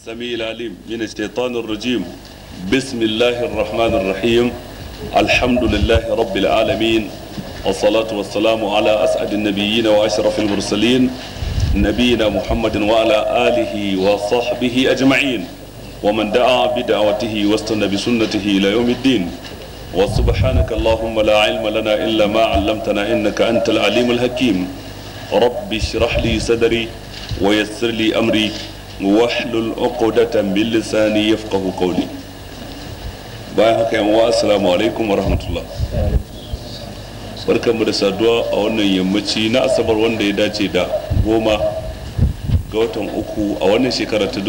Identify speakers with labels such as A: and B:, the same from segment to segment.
A: السميع العليم من الشيطان الرجيم. بسم الله الرحمن الرحيم. الحمد لله رب العالمين، والصلاة والسلام على أسعد النبيين وأشرف المرسلين نبينا محمد وعلى آله وصحبه أجمعين ومن دعا بدعوته واستنى بسنته إلى يوم الدين. وسبحانك اللهم لا علم لنا إلا ما علمتنا إنك أنت العليم الحكيم. رب اشرح لي صدري ويسر لي أمري wahlul uqdatan min lisani yafqahu qawli. Bayan haka yan uwa, assalamu alaikum wa rahmatullah. Barkanmu da saduwa a wannan yammaci na asabar wanda ya dace da 10 ga watan uku a wannan shekara ta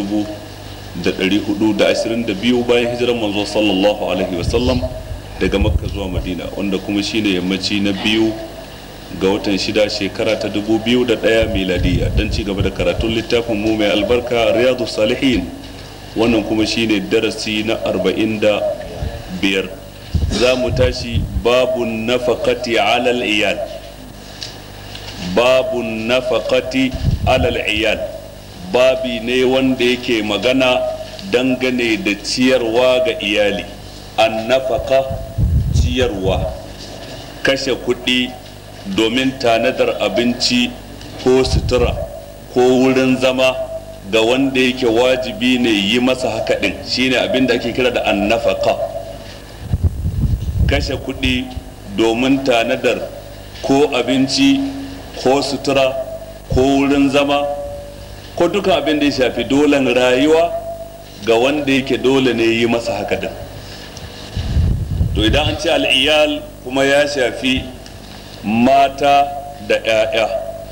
A: 1422 bayan hijirar manzo sallallahu alaihi wasallam daga Makka zuwa Madina, wanda kuma shine yammaci na 2 ga watan 6 shekara ta 2001 miladiya, don ci gaba da karatun littafin mu mai albarka Riyadu Salihin. Wannan kuma shine darasi na 45. za mu tashi babun nafaqati alal iyal. Babun nafaqati alal iyal babi ne wanda yake magana dangane da ciyarwa ga iyali. An nafaqa ciyarwa, kashe kuɗi domin tanadar abinci ko sutura ko wurin zama ga wanda yake wajibi ne yi masa haka din, shine abin da ake kira da annafaka. Kashe kuɗi domin tanadar ko abinci ko sutura ko wurin zama ko duka abin da ya shafi dolen rayuwa ga wanda yake dole ne yi masa haka din. To idan an ce al'iyal kuma ya shafi mata da 'ya'ya.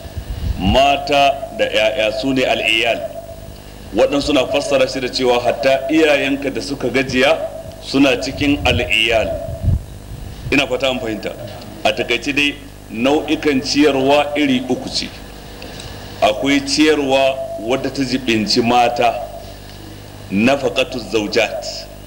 A: Mata da 'ya'ya su ne al'iyal. waɗansu na fassara shi da cewa hatta iyayenka da suka gajiya suna cikin al'iyal. Ina fata an fahimta. A takaice dai nau'ikan ciyarwa iri uku ce. Akwai ciyarwa wadda ta jibinci mata, nafaqatu zawjat.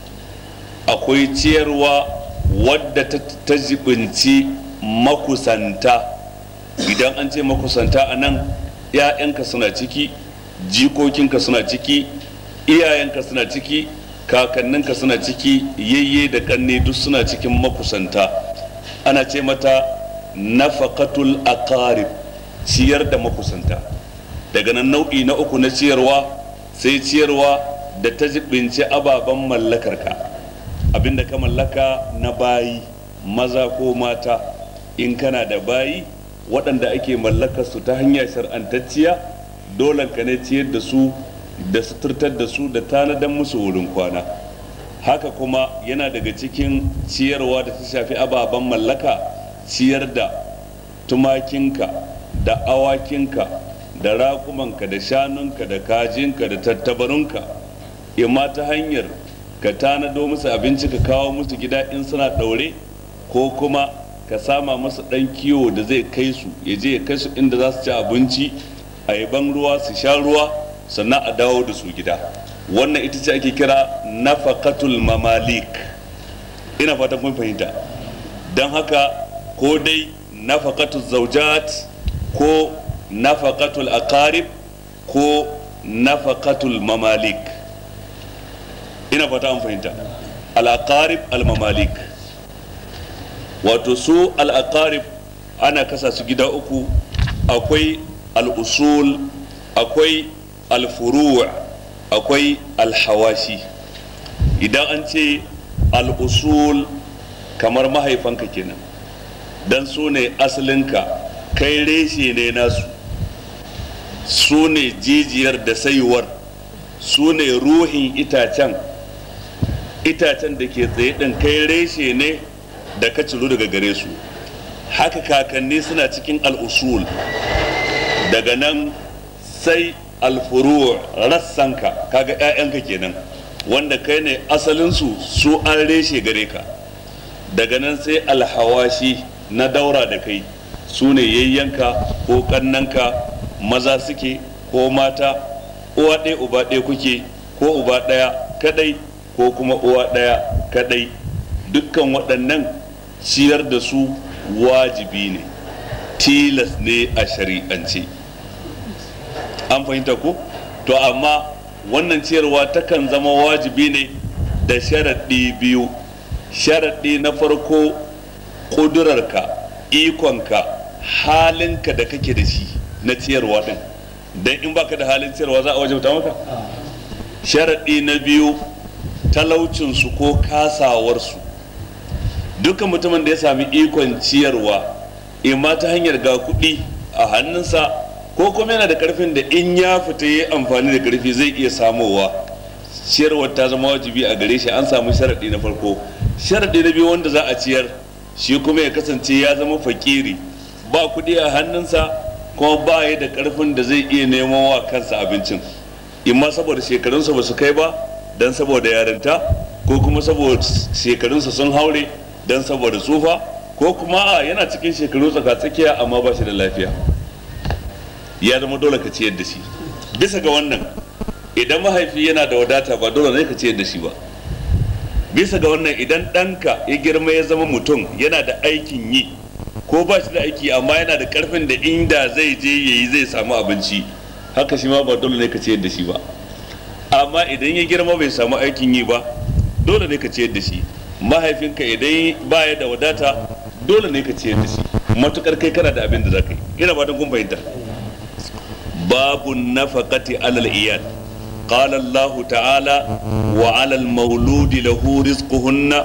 A: Akwai ciyarwa wadda ta jibinci makusanta. Idan an ce makusanta a nan, 'ya'yanka suna ciki, jikokinka suna ciki, iyayenka suna ciki, kakanninka suna ciki, yayye da kanne duk suna cikin makusanta. Ana ce mata nafaqatul aqarib, ciyar da makusanta. Daga nan nau'i na uku na ciyarwa sai ciyarwa da ta jibinci ababen mallakarka, abinda ka mallaka na bayi, maza ko mata. In kana da bayi waɗanda ake mallakar su ta hanyar shar'antacciya, dole ka ne ciyar da su da suturtar da su da tanadan musu wurin kwana. Haka kuma yana daga cikin ciyarwa da ta shafi ababen mallaka, ciyar da tumakinka da awakinka da raƙumanka da shanunka da kajinka da tattabarunka, imma ta hanyar ka tanado musu abinci ka kawo musu gida in suna ɗaure, ko kuma ka sama masa ɗan kiwo da zai kai su, ya je ya kai su inda za su ci abinci, a yi ban ruwa su sha ruwa, sannan a dawo da su gida. Wannan ita ce ake kira nafaqatul mamalik. Ina fatan kun fahimta. Don haka ko dai nafaqatul zawjat ko nafaqatul aqarib ko nafaqatul mamalik. Ina fata an fahimta. Al-aqarib al-mamalik, wato su al'aqarib ana kasa su gida uku. Akwai al'usul, akwai al-furu', akwai al-hawashi. Idan an ce al'usul, kamar mahaifanka kenan, dan su ne asalinka, kai reshe ne nasu, su ne jijiyar da saiwar, su ne ruhin itacen da ke tsaye ɗin, kai reshe ne da ka ciro daga gare su. Haka kakanni suna cikin al'usul. Daga nan sai alfuru', rassanka, kaga 'ya'yanka kenan, wanda kai ne asalinsu, su an reshe gare ka. Daga nan sai alhawashi, na daura da kai, su ne yayyanka ko kannanka, maza suke ko mata, uwa ɗaya uba ɗaya kuke, ko uba ɗaya kadai ko kuma uwa ɗaya kadai. Dukkan waɗannan ciyar da su wajibi ne, tilas ne a shari'ance. An fahimta ko? To amma wannan ciyarwa takan zama wajibi ne da sharaɗi biyu. Sharaɗi na farko, ƙudurarka, ikonka, halinka da kake da shi na ciyarwa ɗin, don in baka da halin ciyarwa za a wajabta maka. Sharaɗi na biyu, talaucinsu ko kasawarsu. Dukkan mutumin da ya sami ikon ciyarwa, imma ta hanyar ga kuɗi a hannunsa, ko kuma yana da ƙarfin da in ya fita ya amfani da ƙarfi zai iya samowa, ciyarwar ta zama wajibi a gare shi. An samu sharaɗi na farko. Sharaɗi na biyu, wanda za a ciyar shi kuma ya kasance ya zama fakiri, ba kuɗi a hannunsa kuma ba ya da ƙarfin da zai iya neman wa kansa abincin, imma saboda shekarunsa ba su kai ba don saboda yarinta, ko kuma saboda shekarunsa sun haure don saboda tsufa, ko kuma yana cikin shekaru tsaka-tsakiya amma ba shi da lafiya, ya zama dole ka ciyar da shi. Bisa ga wannan, idan mahaifi yana da wadata ba dole ne ka ciyar da shi ba. Bisa ga wannan, idan ɗanka ya girma ya zama mutum yana da aikin yi, ko ba shi da aiki amma yana da ƙarfin da inda zai je ya yi zai samu abinci, haka shi ma ba dole ne ka ciyar da shi ba. Amma idan ya girma bai samu aikin yi ba, dole ne ka ciyar da shi. Mahaifinka idan baya da wadata, dole ne ka ciyar da shi, matukar kai kana da abin da za ka yi. Ina ba don kun fahimta. Babu nafaqati alal iyal. قال الله تعالى وعلى المولود له رزقهن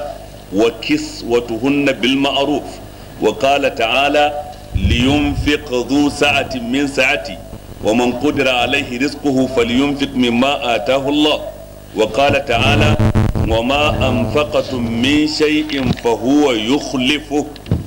A: وكسوتهن بالمعروف وقال تعالى لينفق ذو سعة من سعته ومن قدر عليه رزقه فلينفق مما آتاه الله وقال تعالى وما أنفقتم من شيء فهو يخلفه.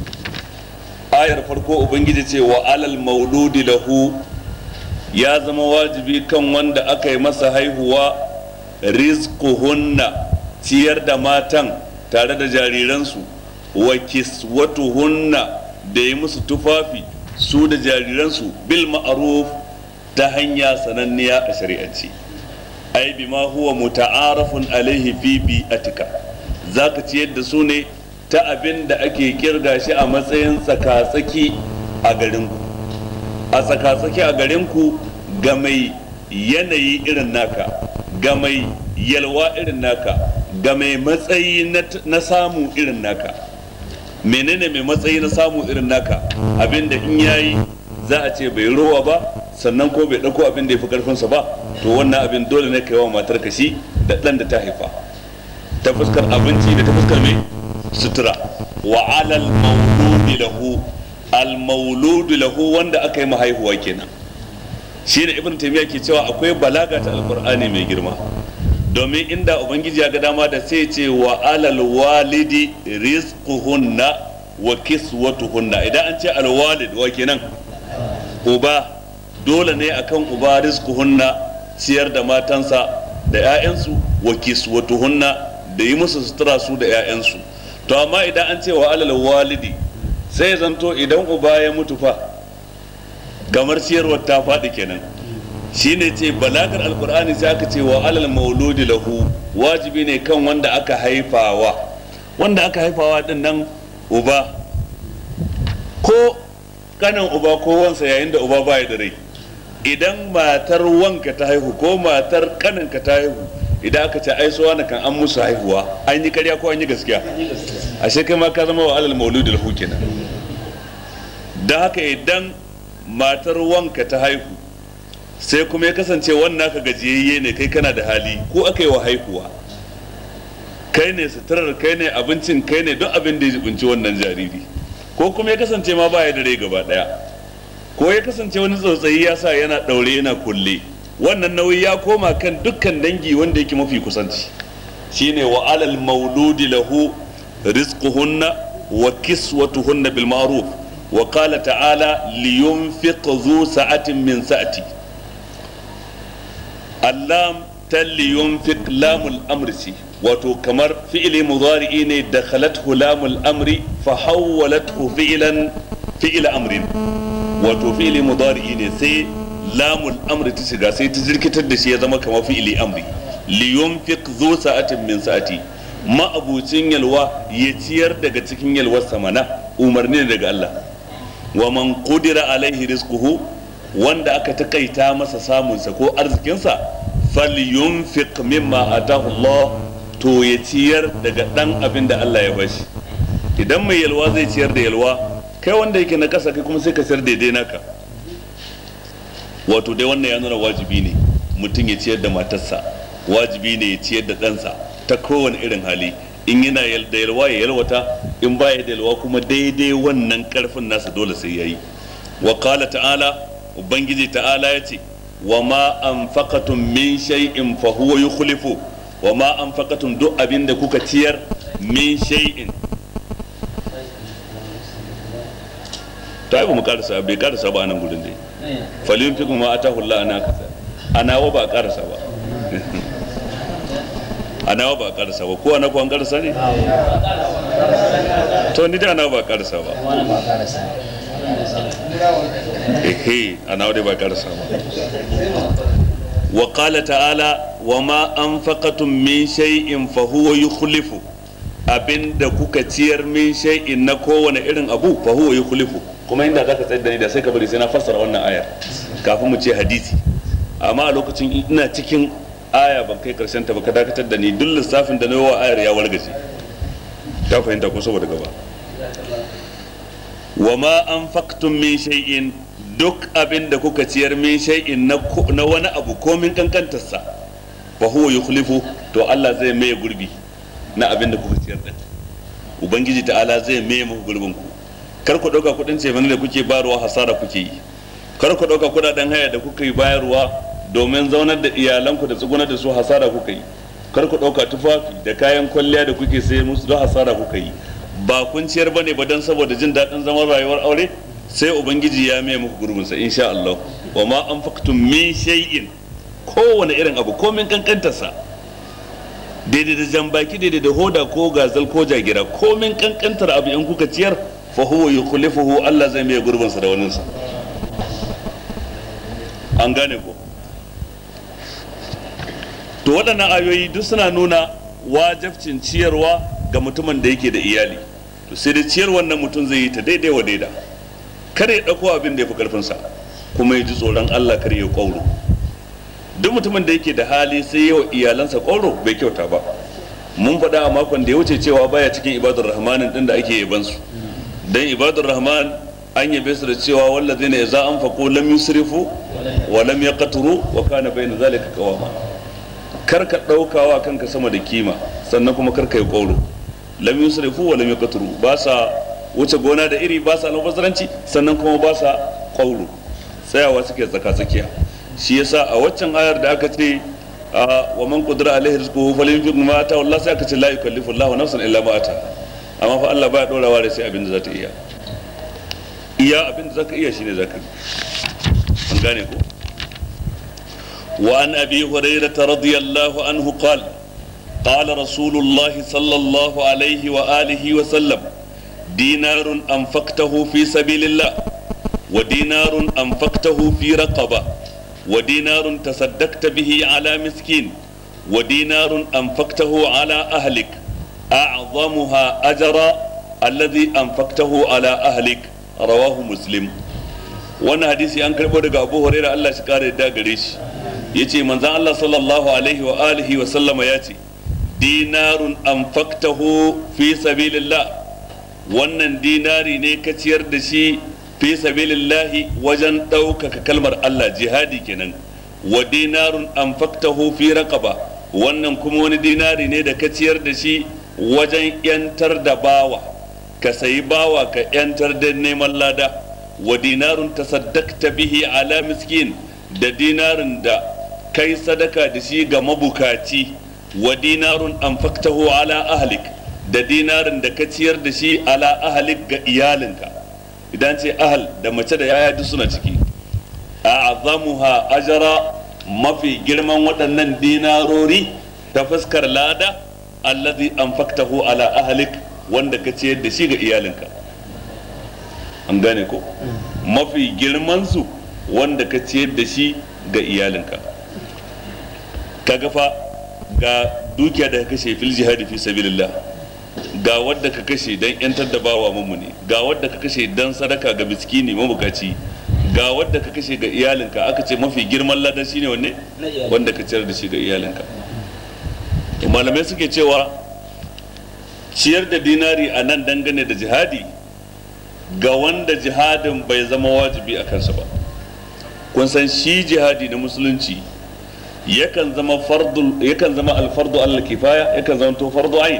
A: آية فرقو أبنجي وعلى المولود له ya zama wajibi kan wanda aka yi masa haihuwa rizquhunna, ciyar da matan tare da jariransu, wa kiswatuhunna, da yi musu tufafi su da jariransu bil ma'ruf, ta hanya sananniya a shari'ance. ai bima huwa muta'arafun alaihi fi bi'atika, zaka ciyar da su ne ta abin da ake kirga shi a matsayin tsaka-tsaki a garinku. A tsaka-tsaki a garinku, ga mai yanayi irin naka, ga mai yalwa irin naka, ga mai matsayi na samu irin naka. Menene mai matsayi na samu irin naka? Abinda in yayi za a ce bai rowa ba, sannan ko bai ɗauko abin da ya fi ƙarfinsa ba, to wannan abin dole ne kai wa matar ka shi da ɗan da ta haifa, ta fuskar abinci da ta fuskar mai sutura. Wa alal mauludi lahu, al mauludu lahu wanda aka yi mahaihuwa kenan. Shi ne Ibn Taymiyyah ke cewa akwai balaga ta alqur'ani mai girma, domin inda ubangiji ya ga dama da sai ce wa alal walidi rizquhunna wa kiswatuhunna. Idan an ce al walid wa kenan, uba, dole ne akan uba rizquhunna, ciyar da matansa da 'ya'yansu, wa kiswatuhunna, da yi musu sutura su da 'ya'yansu. To amma idan an ce wa alal walidi, sai zanto idan uba ya mutu fa gamar ciyarwar ta faɗi kenan. Shine ce balagar alkur'ani sai aka ce wa alal mauludi lahu, wajibi ne kan wanda aka haifawa. Wanda aka haifawa din nan uba, ko kanan uba ko wansa yayin da uba baya da rai. Idan matar wanka ta haihu ko matar kaninka ta haihu, idan aka ce ai suwa na kan an musu haihuwa, an yi karya ko an yi gaskiya? Ashe kai ma ka zama wa alal mauludi lahu kenan. Da haka idan matar wanka ta haihu sai kuma ya kasance wannan ka gajiyayye ne, kai kana da hali, ko aka yi wa haihuwa, kai ne suturar, kai ne abincin, kai ne duk abin da ya jibinci wannan jariri, ko kuma ya kasance ma baya da rai gaba daya, ko ya kasance wani tsautsayi ya sa yana daure yana kulle, wannan nauyi ya koma kan dukkan dangi wanda yake mafi kusanci. Shine wa alal mauludi lahu rizquhunna wa kiswatuhunna bil ma'ruf wa qala ta'ala liyunfiq dhu sa'atin min sa'ati. Allam liyunfiq lamul amri, wato kamar fi'ili mudari'i ne dakhalathu lamul amri fa hawwalathu fi'ila amrin, wato fi'ili mudari'i ne sai lamul amri ta shiga sai ta jirkitar da shi ya zama kamar fi'ili amri. Liyunfiq dhu sa'atin min sa'ati, ma'abucin yalwa ya ciyar daga cikin yalwar samana, umarni ne daga Allah. Wa man qudira alaihi rizquhu, wanda aka takaita masa samunsa ko arzikinsa, falyunfiq mimma atahu Allah, to ya ciyar daga dan abin da Allah ya bashi. Idan mai yalwa zai ciyar da yalwa, kai wanda yake na kasa kai kuma sai ka ciyar daidai naka. Wato dai wannan ya nuna wajibi ne mutum ya ciyar da matarsa, wajibi ne ya ciyar da ɗansa ta kowane irin hali. In yana da yalwa ya yalwata, in baya da yalwa kuma daidai wannan karfin nasa dole sai yayi. Wa qala ta'ala, ubangiji ta'ala yace wa ma anfaqatum min shay'in fa huwa yukhlifu. Wa ma anfaqatum duk abinda kuka ciyar min shay'in, ta ba mu karasa, bai karasa ba nan gudun dai. Falyunfiq ma atahu Allah, ana wa ba karasa ba. Ana ba karasa ba, ko ana ko an karasa ne? To ni da ana ba karasa ba. Ana dai ba karasa ba. Wa qala ta'ala wa ma anfaqatum min shay'in fa huwa yukhlifu. Abinda kuka ciyar min shay'in na kowane irin abu fa huwa yukhlifu. Kuma inda zaka tsaya da ni da sai ka bari sai na fassara wannan ayar kafin mu ce hadisi. Amma a lokacin ina cikin aya ban kai karshen ta ba ka dakatar da ni, duk lissafin da na yawa ayar ya wargaje. Ta fahimta ko saboda gaba. Wa ma anfaqtum min shay'in, duk abin da kuka ciyar min shay'in na wani abu ko min kankantarsa fa huwa yukhlifu, to Allah zai maye gurbi na abin da kuka ciyar din. Ubangiji ta'ala zai maye muku gurbin ku. Kar ku dauka kudin ce da kuke bayarwa hasara kuke yi. Kar ku dauka kudaden haya da kuka yi bayarwa domin zaunar da iyalanku da tsugunar da su hasara kuka yi. Kar ku dauka tufafi da kayan kwalliya da kuke sayar musu don hasara kuka yi. Ba kun ciyar bane ba dan saboda jin daɗin zaman rayuwar aure, sai ubangiji ya mai muku gurbinsa insha Allah. Wa ma anfaqtum min shay'in, kowane irin abu ko min kankantarsa, daidai da jambaki, daidai da hoda ko gazal ko jagira, ko min kankantar abu in kuka ciyar fa huwa yukhlifuhu, Allah zai mai gurbinsa da waninsa. An gane ko? To waɗannan ayoyi duk suna nuna wajibcin ciyarwa ga mutumin da yake da iyali. To sai da ciyar wannan mutum zai yi ta daidai wa daida, kar ya ɗauko abin da ya fi ƙarfinsa, kuma ya ji tsoron Allah kar ya ƙwauro. Duk mutumin da yake da hali sai yawa iyalansa ƙwauro bai kyauta ba. Mun faɗa a makon da ya wuce cewa baya cikin ibadur rahmanin ɗin da ake yaban su. Dan ibadur rahman an yabe su da cewa wallazina idza anfaqu lam yusrifu wa lam yaqturu wa kana bayna zalika qawama. Kar ka ɗaukawa kanka sama da kima, sannan kuma kar ka yi ƙwauro. Lam yusrifu wa lam yaqturu, ba sa wuce gona da iri, ba sa almubazzaranci, sannan kuma ba sa ƙwauro, tsayawa suke tsaka-tsakiya. Shi yasa a waccan ayar da aka ce wa man qadara alaihi rizquhu falyunfiq mimma ataahu Allah, sai aka ce la yukallifu Allahu nafsan illa ma ataaha. Amma fa Allah baya dorawa da sai abin da za ta iya. Iya abin da zaka iya shine zaka yi. An gane ko? Wa an Abi Hurairah radiyallahu anhu qala qala Rasulullah sallallahu alaihi wa alihi wa sallam دينار أنفقته في سبيل الله ودينار أنفقته في رقبة ودينار تصدقت به على مسكين ودينار أنفقته على أهلك أعظمها أجرا الذي أنفقته على أهلك رواه مسلم. وانا حديثي أنكر بودك أبو هريرة الله شكاره دا قريش يتي منزان الله صلى الله عليه وآله وسلم ياتي دينار أنفقته في سبيل الله، wannan dinari ne ka ciyar da shi fi sabilillahi wajen ɗaukaka kalmar Allah, jihadi kenan. Wa dinarun anfaqtahu fi raqaba, wannan kuma wani dinari ne da ka ciyar da shi wajen yantar da bawa, ka sayi bawa ka yantar da neman lada. Wa dinarun tasaddaqta bihi ala miskin, da dinarin da kai sadaka da shi ga mabukaci. Wa dinarun anfaqtahu ala ahlik, da dinarin da ka ciyar da shi ala ahalik ga iyalinka. Idan ce ahal da mace da yaya duk suna ciki. A'zamuha ajra, mafi girman waɗannan dinarori ta fuskar lada, allazi anfaqtahu ala ahlik, wanda ka ciyar da shi ga iyalinka. An gane ko? Mafi girman su wanda ka ciyar da shi ga iyalinka. Kaga fa ga dukiya da ka kashe fil jihadi fi sabilillah, ga wadda ka kashe don yantar da bawa mummuni, ga wadda ka kashe don sadaka ga miskini mabukaci, ga wanda ka kashe ga iyalinka, aka ce mafi girman ladan shine wanne wanda ka ciyar da shi ga iyalinka. to malamai suke cewa ciyar da dinari a nan dangane da jihadi ga wanda jihadin bai zama wajibi a kansa ba. kun san shi jihadi na musulunci yakan zama alfardu alal kifaya, yakan zama to fardu ain.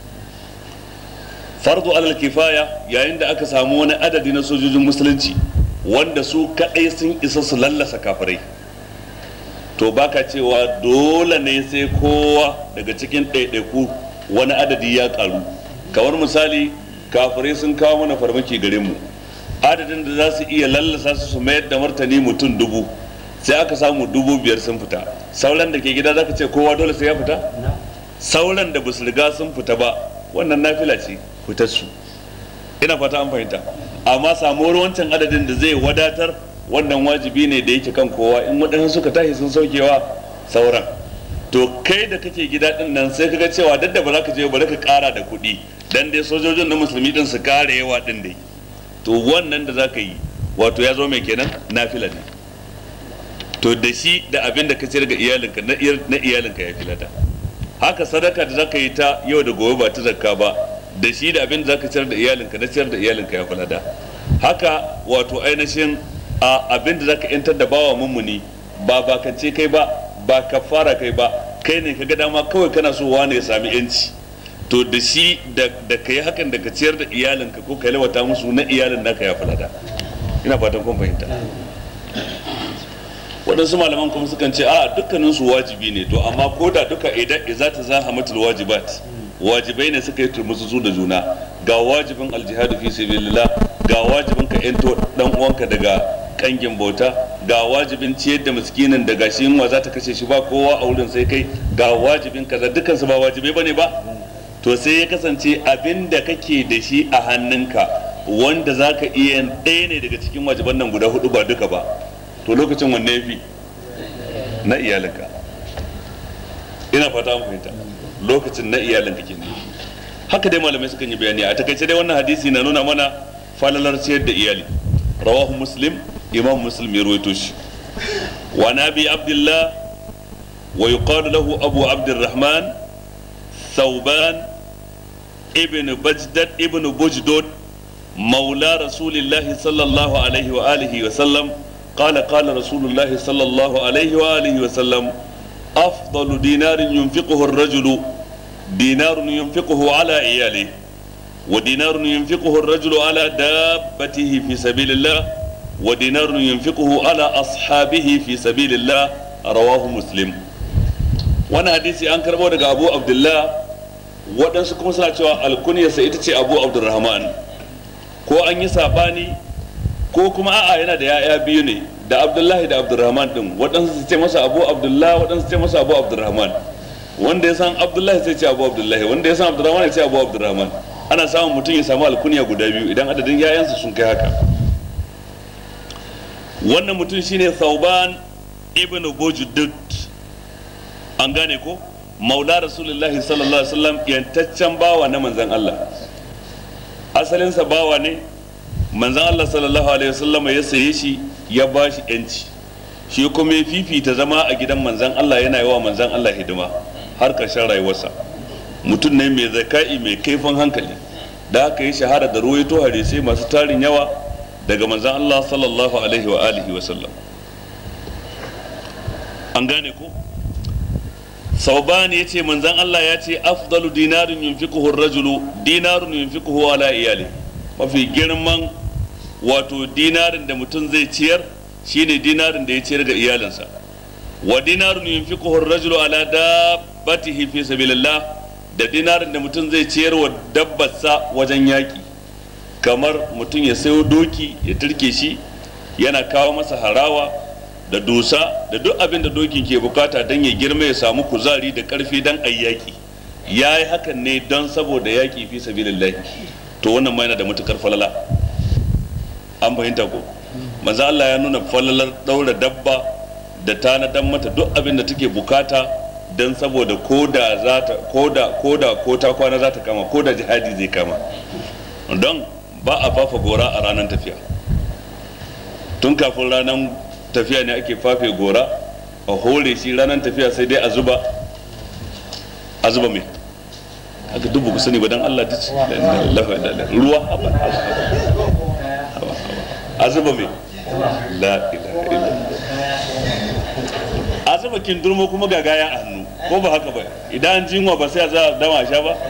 A: fardu alal kifaya yayin da aka samu wani adadi na sojojin musulunci wanda su kadai sun isa su lallasa kafirai, to baka cewa dole ne sai kowa daga cikin ɗaiɗaiku wani adadi ya karu. kamar misali kafirai sun kawo mana farmaki gare mu, adadin da za su iya lallasa su mayar da martani mutum 1000, sai aka samu 5000 sun fita. sauran da ke gida zaka ce kowa dole sai ya fita? sauran da basu riga sun fita ba wannan nafila ce fitar su, ina fata an fahimta. amma samuwar wancan adadin da zai wadatar wannan wajibi ne da yake kan kowa. in waɗansu suka tashi sun saukewa sauran, to kai da kake gida din nan sai kaga cewa duk da ba za ka je ba ka ƙara da kuɗi dan dai sojojin na musulmi din su kare yawa din dai, to wannan da za ka yi wato ya zo mai kenan nafila ne. to da shi da abin da ka ciyar ga iyalinka na iyalinka ya filata. haka sadaka da za ka yi ta yau da gobe ba ta zakka ba, da shi da abin da za ka ciyar da iyalinka na ciyar da iyalinka ya filata. haka wato ainihin abin da za ka yantar da bawa mummuni ba bakance kai ba kafara kai ba, kai ne ka ga dama kawai kana so wane ya sami yanci, to da shi da ka yi hakan da ka ciyar da iyalinka ko ka lawata musu na iyalin naka ya filata. ina fatan kun fahimta. waɗansu malaman kuma sukan ce a dukkanin su wajibi ne, to amma ko da duka idan za ta zahamatul wajibat, wajibai ne suka yi turmusu da juna. ga wajibin aljihadu fi sabilillah, ga wajibin ka yanto dan uwanka daga kangin bauta, ga wajibin ciyar da miskinin da gashi yunwa za ta kashe shi ba kowa a wurin sai kai, ga wajibin kaza, dukkan su ba wajibai bane ba. to sai ya kasance abin da kake da shi a hannunka wanda za ka iya ɗaya ne daga cikin wajiban nan guda 4 ba duka ba, to lokacin wanne ya fi? na iyalinka. ina fata an fahimta, lokacin na iyalinka ke ne. haka dai malamai sukan yi bayani. a takaice dai wannan hadisi na nuna mana falalar ciyar da iyali. rawahu muslim, imam muslim ya rawaito shi. wa nabi abdullah wa yuqalu lahu abu abdurrahman ثوبان ابن بجدد ابن بجدود مولى رسول الله صلى الله عليه وآله وسلم قال رسول الله صلى الله عليه وآله وسلم أفضل دينار ينفقه الرجل دينار ينفقه على عياله ودينار ينفقه الرجل على دابته في سبيل الله ودينار ينفقه على أصحابه في سبيل الله رواه مسلم. وانا حديثي أنكر بودك أبو عبد الله waɗansu kuma suna cewa alkuniyarsa ita ce abu abdurrahman, ko an yi sabani ko kuma a'a yana da ya'ya biyu ne da abdullahi da abdurrahman din. waɗansu su ce masa abu abdullah, waɗansu su ce masa abu abdurrahman. wanda ya san abdullahi sai ce abu abdullahi, wanda ya san abdurrahman ya ce abu abdurrahman. ana samun mutum ya samu alkuniya guda biyu idan adadin ya'yansa sun kai haka. wannan mutum shine Thauban ibn Bujdud, an gane ko, maula rasulullahi sallallahu alaihi wasallam, yantaccen bawa na manzan Allah. asalinsa bawa ne, manzan Allah sallallahu alaihi wasallam ya saye shi ya ba shi yanci, shi kuma ya fifita zama a gidan manzan Allah, yana yi wa manzan Allah hidima har ƙarshen rayuwarsa. mutum ne mai zaka'i, mai kaifin hankali, da haka yi shahara da ruwaito hadisai masu tarin yawa daga manzan Allah sallallahu alaihi wa alihi wasallam. an gane ko. Saubani ya ce manzan Allah ya ce afdalu dinarin yunfiquhu ar-rajulu dinarun yunfiquhu ala iyali, mafi girman wato dinarin da mutum zai ciyar shine dinarin da ya ciyar ga iyalinsa. wa dinarun yunfiquhu ar-rajulu ala dabbatihi fi sabilillah, da dinarin da mutum zai ciyar wa dabbarsa wajen yaki, kamar mutum ya sayo doki ya turke shi, yana kawo masa harawa da dusa da duk abin da dokin ke bukata don ya girma ya samu kuzari da karfi don ayyaki. ya yi hakan ne don saboda yaki fi sabilillah, to wannan ma yana da matukar falala. an fahimta ko. manzo Allah ya nuna falalar daura dabba da tanadan mata duk abin da take bukata don saboda ko ta kwana za ta kama, ko da jihadi zai kama, don ba a fafa gora a ranar tafiya. tun kafin ranar tafiya ne ake fafe gora a hore shi, ranar tafiya sai dai a zuba mai aka dubu ku sani ba dan Allah ta ce ruwa a zuba mai la ilaha illa a zuba kindurmo kuma ga gaya a hannu ko ba haka ba, idan an jinwa ba sai a za dama sha ba.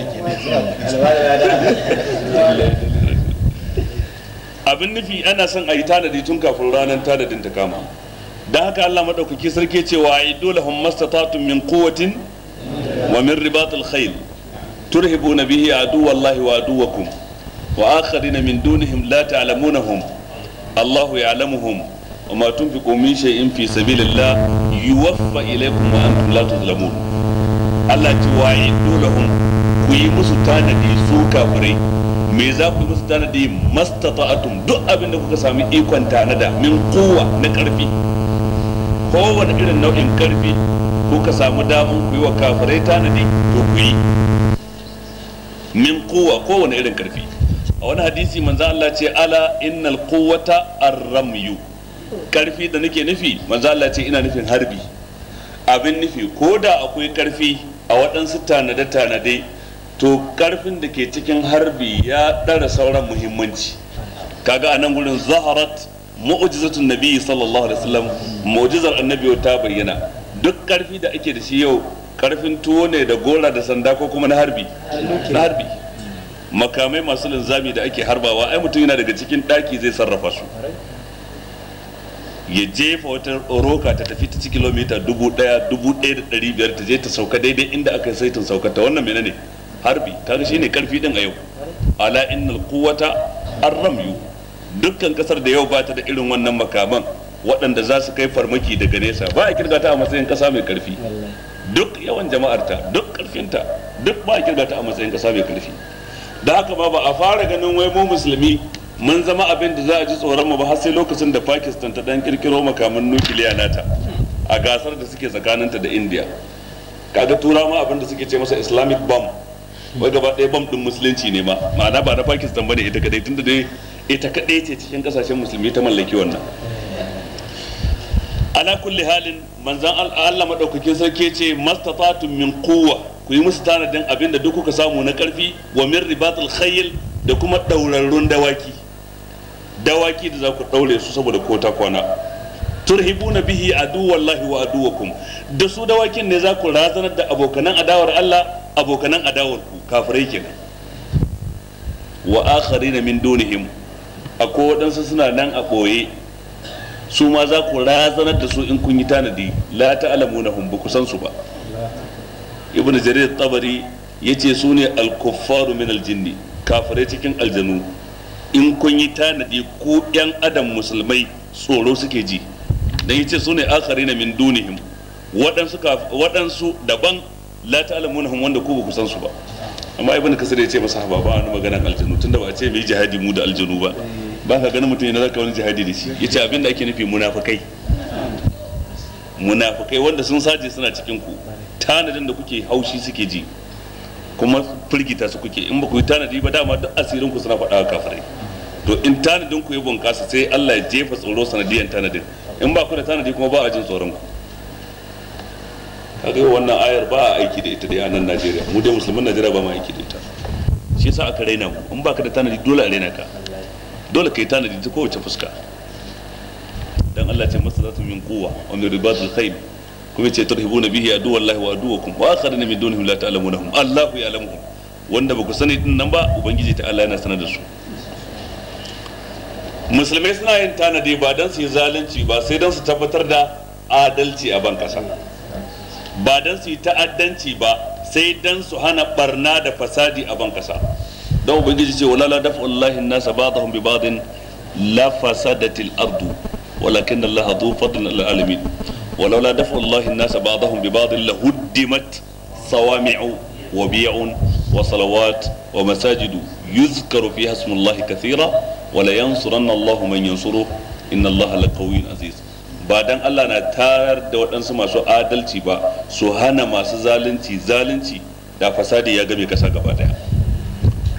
A: Abin nufi ana son a yi tanadi tun kafin ranar tanadin ta kama. Don haka Allah maɗaukaki sarki cewa a yi dole hun mastatatun min quwwatin wa min ribatul khayl turhibuna bihi aduwallahi wa aduwakum wa akharina min dunihim la ta'lamunahum Allahu ya'lamuhum wa ma tunfiqu min shay'in fi sabilillah yuwaffa ilaykum wa antum la tuzlamun. Allah ce wa yi dole hun ku yi musu tanadi su kafirai. Me za ku yi musu tanadi? mastata'atum, duk abin da kuka sami ikon tanada min kowa na karfi, kowane irin nau'in karfi kuka samu damun ku yi wa kafirai tanadi to ku yi min kowa, kowane irin karfi. A wani hadisi manzo Allah ce ala innal quwwata ar-ramyu, karfi da nake nufi manzo Allah ce ina nufin harbi. Abin nufi ko da akwai karfi a waɗansu tanade to karfin da ke cikin harbi ya ɗara sauran muhimmanci. Kaga a nan gurin zaharat mu'jizatun nabi sallallahu alaihi wasallam, mu'jizar annabi ta bayyana. Duk karfi da ake da shi yau karfin tuwo ne da gora da sanda ko kuma na harbi. Makamai masu linzami da ake harbawa ai mutum yana daga cikin ɗaki zai sarrafa su, ya jefa wata roka ta tafi ta ci kilomita 1000, 1500 ta je ta sauka daidai inda aka yi saitin saukata. wannan menene? Harbi. Kaga shine karfi din a yau. Ala innal quwwata ar-ramyu. Dukkan kasar da yau ba ta da irin wannan makaman waɗanda za su kai farmaki daga nesa, ba a kirga ta a matsayin kasa mai karfi. Duk yawan jama'arta, duk karfinta, duk ba a kirga ta a matsayin kasa mai karfi. Da haka ba a fara ganin wai mu musulmi mun zama abin da za a ji tsoron mu ba har sai lokacin da Pakistan ta dan kirkiro makaman nukiliya nata a gasar da suke tsakaninta da India. Kaga turawa ma abin da suke ce masa Islamic bomb, wai gaba ɗaya bam ɗin musulunci ne ma, ma'ana ba na Pakistan bane ita kadai, tunda dai ita kadai ce cikin kasashen musulmi ta mallaki wannan. Ala kulli halin manzan Allah madaukakin sarki ce mastata'tum min quwwa, ku yi musu tanadin abin da duk kuka samu na karfi, wa min ribatul khayl, da kuma daurarrun dawaki da za ku daure su saboda kota kwana. Turhibuna bihi aduwallahi wa aduwakum, da su dawakin ne za ku razanar da abokanan adawar Allah, abokanan adawar ku kafirai kenan. Wa akharina min dunihim, akwai waɗansu suna nan a ɓoye, su ma za ku razanar da su in kun yi tanadi. la ta'lamunahum, ba ku san su ba. Ibn Jarir Tabari yace su ne al-kuffaru min al-jinni, kafirai cikin aljanu. In kun yi tanadi ku yan adam musulmai tsoro suke ji, dan yace su ne akharina min dunihim, waɗansu daban la ta'lamunahum wanda ku ba ku san su ba. Amma Ibn Kasir ya ce masa ba wani maganar aljanu, tunda ba a ce mai jihadi mu da aljanu ba ka ganin mutum yana zaka wani jihadi da shi. Yace abin da ake nufi munafikai wanda sun saje suna cikin ku, tanadin da kuke haushi suke ji kuma firgita su kuke. In ba ku yi tanadi ba dama duk asirin ku suna faɗa kafirai. To in tanadin ku ya bunƙasa sai Allah ya jefa tsoro sanadiyan tanadin. In ba ku da tanadi kuma ba a jin tsoron ku. Kaga wannan ayar ba a aiki da ita da nan Najeriya, mu dai musulman Najeriya ba ma aiki da ita. Shi yasa aka raina mu. In baka da tanadi dole a raina ka, dole kai tanadi ta kowace fuska. Dan Allah ce masalatu min quwwa wa min ribatul khayl, kuma ce turhibuna bihi aduwallahi wa aduwakum wa akharina min dunihim la ta'lamunahum Allahu ya'lamuhum, wanda ba ku sani din nan ba ubangiji ta Allah yana sanar da su. Musulmai suna yin tanadi ba dan su yi zalunci ba, sai dan su tabbatar da adalci a ban kasa, ba dan su yi ta'addanci ba, sai dan su hana barna da fasadi a ban kasa. Dan ubangiji ce wala la dafa'ullahi an-nasa ba'dahum bi ba'din la fasadatil ardu walakin Allah dhu fadlin 'alal alamin. ولولا دفع الله الناس بعضهم ببعض لهدمت صوامع وبيع وصلوات ومساجد يذكر فيها اسم الله كثيرا ولينصرن الله من ينصره إن الله لقوي عزيز. بعدين الله نتار da waɗansu masu adalci ba su hana masu zalunci da fasadi ya game kasa gaba daya.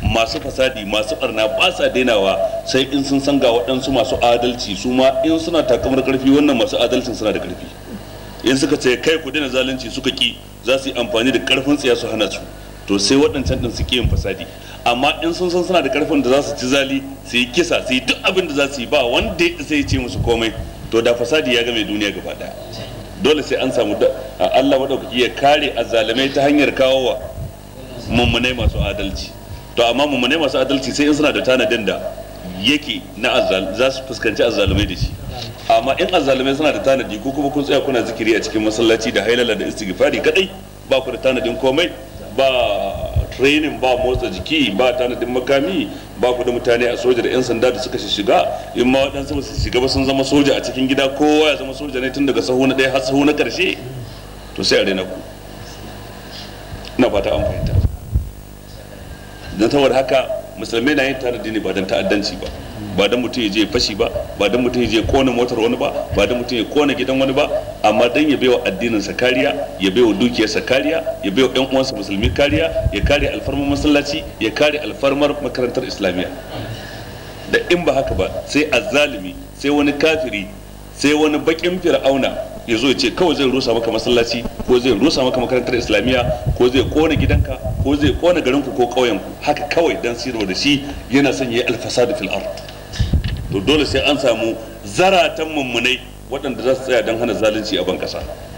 A: masu fasadi masu barna ba sa dainawa sai in sun san ga waɗansu masu adalci su ma in suna takamar karfi wannan masu adalcin suna da karfi in suka ce kai ku daina zalunci suka ki za su yi amfani da karfin tsiya su hana su to sai waɗancan din suke yin fasadi amma in sun san suna da karfin da za su ci zali su yi kisa su yi duk abin da za su yi ba wanda sai ce musu komai to da fasadi ya game duniya gaba daya dole sai an samu Allah madaukaki ya kare azzalumai ta hanyar kawowa mummunai masu adalci to amma mummunai masu adalci sai in suna da tanadin da yake na za su fuskanci azzalumai da shi amma in azzalumai suna da tanadi ko kuma kun tsaya kuna zikiri a cikin masallaci da hailala da istighfari kadai ba ku da tanadin komai ba training ba motsa jiki ba tanadin makami ba ku da mutane a soja da 'yan sanda da suka shiga in ma waɗansu su shiga ba sun zama soja a cikin gida kowa ya zama soja ne tun daga sahu na ɗaya har sahu na ƙarshe to sai a rena ku ina fata an fahimta don saboda haka musulmai na yin tanadi ne ba don ta'addanci ba ba don mutum ya je fashi ba ba don mutum ya je kona motar wani ba ba don mutum ya kona gidan wani ba amma don ya baiwa addininsa kariya ya baiwa dukiyarsa kariya ya baiwa yan uwansa musulmi kariya ya kare alfarmar masallaci ya kare alfarmar makarantar islamiyya da in ba haka ba sai azzalimi sai wani kafiri sai wani bakin fir'auna ya zo ya ce kawai zai rusa maka masallaci ko zai rusa maka makarantar islamiyya ko zai kona gidanka ko zai kona garinku ko ƙauyenku haka kawai dan sirwa da shi yana son ya yi alfasadu fil ard to dole sai an samu zaratan mummunai waɗanda za su tsaya don hana zalunci a ban ƙasa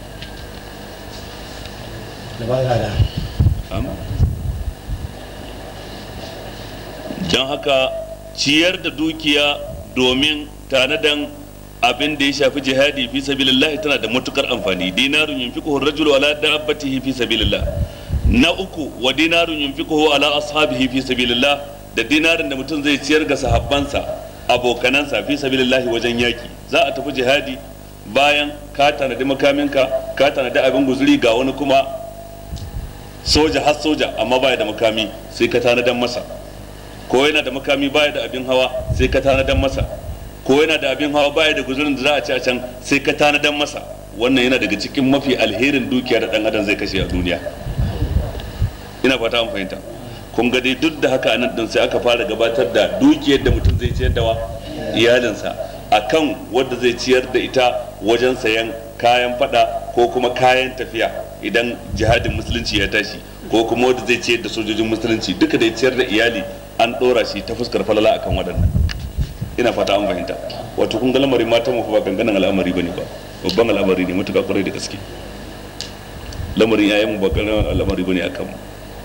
A: don haka ciyar da dukiya domin tanadan abin da ya shafi jihadi fi sabilillah tana da matukar amfani dinarun yunfiquhu ar-rajulu ala dabbatihi fi sabilillah na uku wa dinarun yunfiquhu ala ashabihi fi sabilillah da dinarin da mutum zai ciyar ga sahabbansa abokanansa fi sabilillahi wajen yaki za a tafi jihadi bayan ka tanadi makaminka ka tanadi abin guzuri ga wani kuma soja har soja amma baya da makami sai ka tanadan masa ko yana da makami baya da abin hawa sai ka tanadan masa ko yana da abin hawa baya da guzurin da za a ci a can sai ka tanadan masa wannan yana daga cikin mafi alherin dukiya da dan adam zai kashe a duniya ina fata an fahimta kun ga dai duk da haka anan din sai aka fara gabatar da dukiyar da mutum zai ciyar da wa iyalinsa akan wanda zai ciyar da ita wajen sayan kayan fada ko kuma kayan tafiya idan jihadin musulunci ya tashi ko kuma wanda zai ciyar da sojojin musulunci duka da ciyar da iyali an dora shi ta fuskar falala akan waɗannan ina fata an fahimta wato kun ga lamarin matan mu ba ganganan al'amari bane ba babban al'amari ne mutuka kwarai da gaske lamarin yayan mu ba ganganan al'amari bane akan mu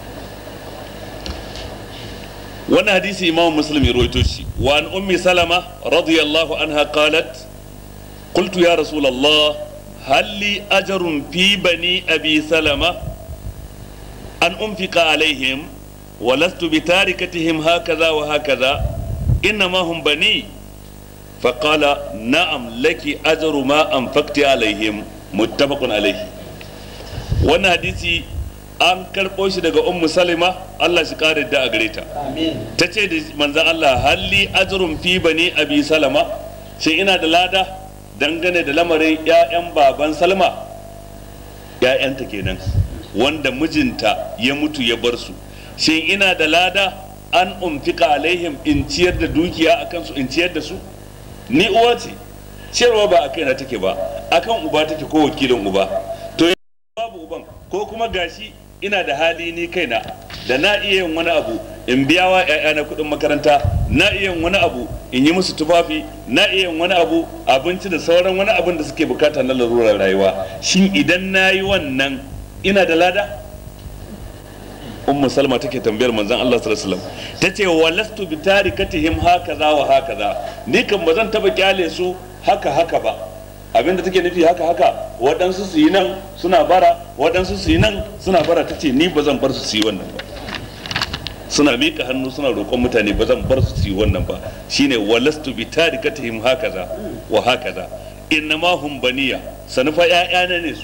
A: wannan hadisi imam muslim ya rawaito shi wa an ummi salama radiyallahu anha qalat qultu ya rasul allah hal li ajrun fi bani abi salama an unfiqa alaihim wa lastu bi tarikatihim hakaza wa hakaza innama hum bani faqala na'am laki ajru ma anfaqti alaihim muttafaqun alaihi wannan hadisi an karɓo shi daga ummu salima Allah shi kare da a gare ta ta ce da manzan Allah halli ajrun fi bani abi salama shin ina da lada dangane da lamarin ƴaƴan baban salma ƴaƴanta kenan wanda mijinta ya mutu ya bar su shin ina da lada an umfika alaihim in ciyar da dukiya akan su in ciyar da su ni uwa ce ciyarwa ba a kaina take ba akan uba take ko wakilin uba to babu uban ko kuma gashi ina da hali ni kaina da na iya yin wani abu in biya wa ƴaƴana kuɗin makaranta na iya yin wani abu in yi musu tufafi na iya yin wani abu abinci da sauran wani abin da suke bukata na larurar rayuwa shin idan na yi wannan ina da lada ummu salma take tambayar manzon Allah sallallahu alaihi wasallam tace walastu bi tarikatihim hakaza wa hakaza ni kan bazan taba kyale su haka ba abinda take nufi haka waɗansu su yi nan suna bara waɗansu su yi nan suna bara ta ce ni ba zan bar su yi wannan ba suna miƙa hannu suna roƙon mutane ba zan bar su yi wannan ba shine walastu bi tarikatihim hakaza wa hakaza innama hum baniya sanufa ƴaƴana ne su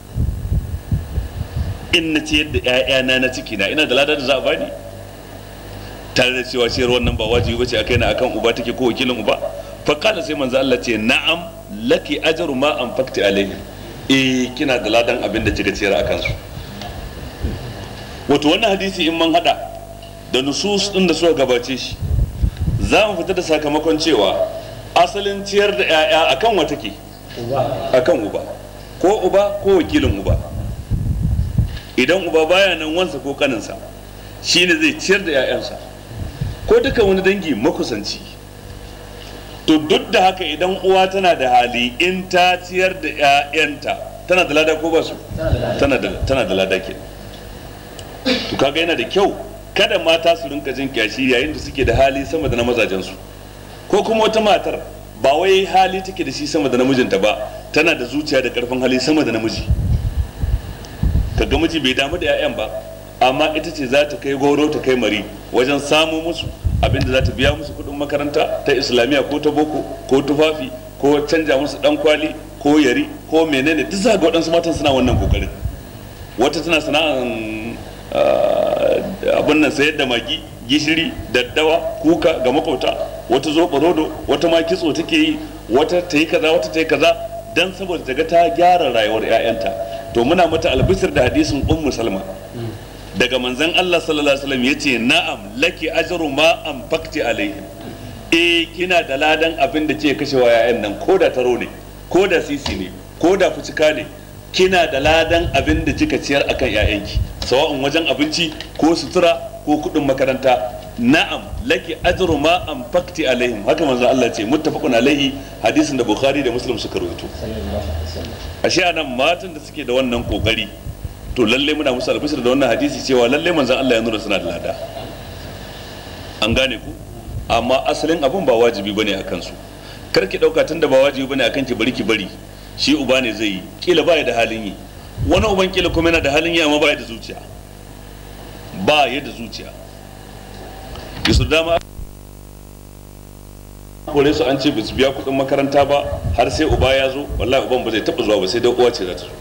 A: in na ciyar da ƴaƴana na ciki na ina da ladar da za a bani tare da cewa ciyar wannan ba wajibi bace akai na akan uba take ko wakilin uba fa qala sai manzo Allah ce na'am laki ajru ma anfaqti alaihim kina da ladan abin da kika ciyar akan su wato wannan hadisi in man hada da nusus ɗin da suka gabace shi, za mu fita da sakamakon cewa asalin ciyar da 'ya'ya akan wa take? Akan uba, ko uba ko wakilin uba. Idan uba baya nan, wansa ko kaninsa shine zai ciyar da 'ya'yansa, ko duka wani dangi makusanci. To duk da haka idan uwa tana da hali, in ta ciyar da 'ya'yanta tana da lada ko ba su? Tana da lada ke. To kaga yana da kyau kada mata su rinka jin kyashi yayin da suke da hali sama da na mazajensu, ko kuma wata matar ba wai hali take da shi sama da namijinta ba, tana da zuciya da karfin hali sama da namiji. Kaga miji bai damu da 'ya'yan ba, amma ita ce za ta kai goro ta kai mari wajen samu musu abinda za ta biya musu kuɗin makaranta ta islamiyya ko ta boko ko tufafi ko canja musu dan kwali ko yari ko menene. Duk za ga waɗansu matan suna wannan kokarin. Wata tana sana'an abin nan sayar da magi, gishiri, daddawa, kuka ga makwabta, wata zoɓa rodo, wata ma kitso take yi, wata ta yi kaza, wata ta yi kaza, dan saboda ta ga ta gyara rayuwar 'ya'yanta. To muna mata albishir da hadisin ummu salma daga manzon Allah sallallahu alaihi wasallam, yace na'am laki ajru ma anfaqti alaihim. Kina da ladan abin da ke kashewa 'ya'yan nan, ko da taro ne, ko da sisi ne, ko da fucika ne, kina da ladan abin da kika ciyar akan 'ya'yanki, sawa'un wajen abinci ko sutura ko kuɗin makaranta. Na'am laki ajru ma anfaqti alaihim, haka manzo Allah ce, muttafaqun alaihi, hadisin da Bukhari da Muslim suka rawaito. Ashe anan matan da suke da wannan kokari, to lalle muna musu albishir da wannan hadisi cewa lalle manzo Allah ya nuna suna da lada. An gane ku? Amma asalin abun ba wajibi bane akan su. Kar ki dauka tunda ba wajibi bane akan ki bari shi uba ne zai yi, kila baya da halin yi. Wani uban kila kuma yana da halin yi amma baya da zuciya. Ba ya da zuciya. Yusuf dama kore su an ce ba su biya kuɗin makaranta ba har sai uba ya zo, wallahi uban ba zai taɓa zuwa ba, sai dai uwa ce za ta zo.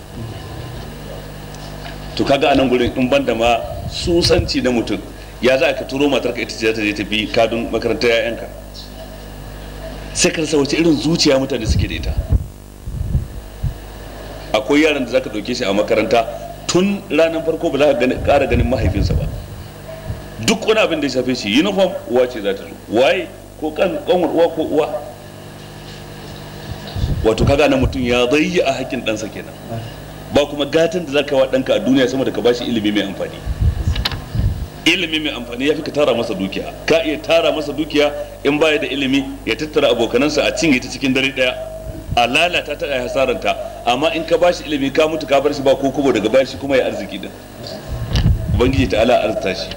A: To kaga anan gurin in banda ma susanci na mutum, ya za ka turo matarka ita ce za ta je ta bi kadun makarantar 'ya'yanka, sai ka rasa wace irin zuciya mutane suke da ita. Akwai yaran da za ka ɗauke shi a makaranta tun ranar farko ba za ka ƙara ganin mahaifinsa ba. Duk wani abin da ya shafe shi, uniform uwa ce za ta zo, waye ko kanwar uwa ko uwa. Wato kaga nan mutum ya zayya a hakkin ɗansa kenan. Ba kuma gatan da za ka wa ɗanka a duniya sama da ka bashi ilimi mai amfani. Ilimi mai amfani ya fi ka tara masa dukiya. Ka iya tara masa dukiya, in baya da ilimi ya tattara abokanansa a cinye ta cikin dare ɗaya, a lalata ta a hasaranta. Amma in ka bashi ilimi ka mutu ka bar shi ba ko kubo, daga bayan shi kuma ya arziki din. Ubangiji ta'ala arzita shi.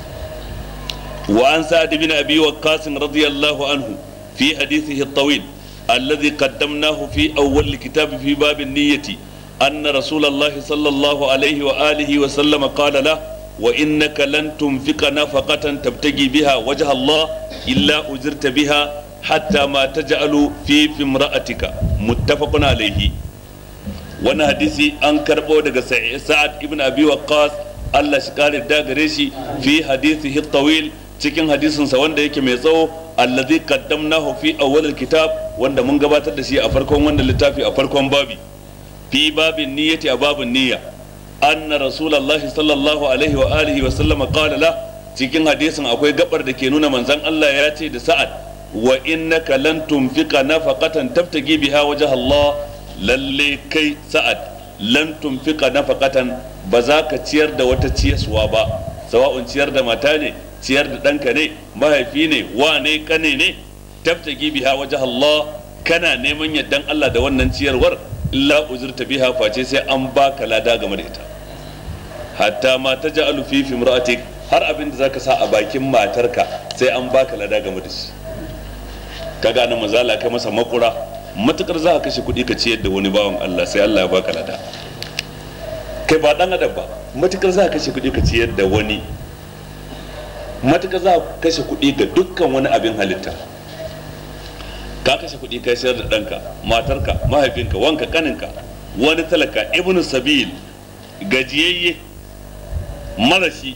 A: وعن سعد بن أبي وقاص رضي الله عنه في حديثه الطويل الذي قدمناه في أول الكتاب في باب النية أن رسول الله صلى الله عليه وآله وسلم قال له وإنك لن تنفق نفقة تبتغي بها وجه الله إلا أجرت بها حتى ما تجعل في امرأتك متفق عليه. وانا حديثي أنكر بودك سعد بن أبي وقاص الله شكال الداغريشي في حديثه الطويل cikin hadisinsa wanda yake mai tsawo, allazi qaddamnahu fi awwalil kitab, wanda mun gabatar da shi a farkon wannan littafi a farkon babi, fi babin niyyati, a babin niyya. Anna rasulullahi sallallahu alaihi wa alihi wa sallama qala la, cikin hadisin akwai gabar da ke nuna manzon Allah ya ce da Sa'ad, wa innaka lan tunfiqa nafaqatan tabtagi biha wajha Allah, lalle kai Sa'ad lan tunfiqa nafaqatan, ba za ka ciyar da wata ciyaswa ba, sawa'un ciyar da mata ne, ciyar da ɗanka ne, mahaifi ne, wane kane ne, tabtagi biha wajh Allah, kana neman yardan Allah da wannan ciyarwar, illa uzurta biha, face sai an baka lada game da ita. Hatta ma taj'alu fi imra'atik, har abin da zaka sa a bakin matarka sai an baka lada game da shi. Kaga nan mazala kai masa makura, matukar za ka kashe kuɗi ka ciyar da wani bawan Allah sai Allah ya baka lada. Kai ba dan adam ba, matukar za ka kashe kuɗi ka ciyar da wani, matuƙa za ka kashe kuɗi ga dukkan wani abin halitta. Ka kashe kuɗi ka sayar da ɗanka, matarka, mahaifinka, wanka, kaninka, wani talaka, ibnu sabil, gajiyayye, marashi,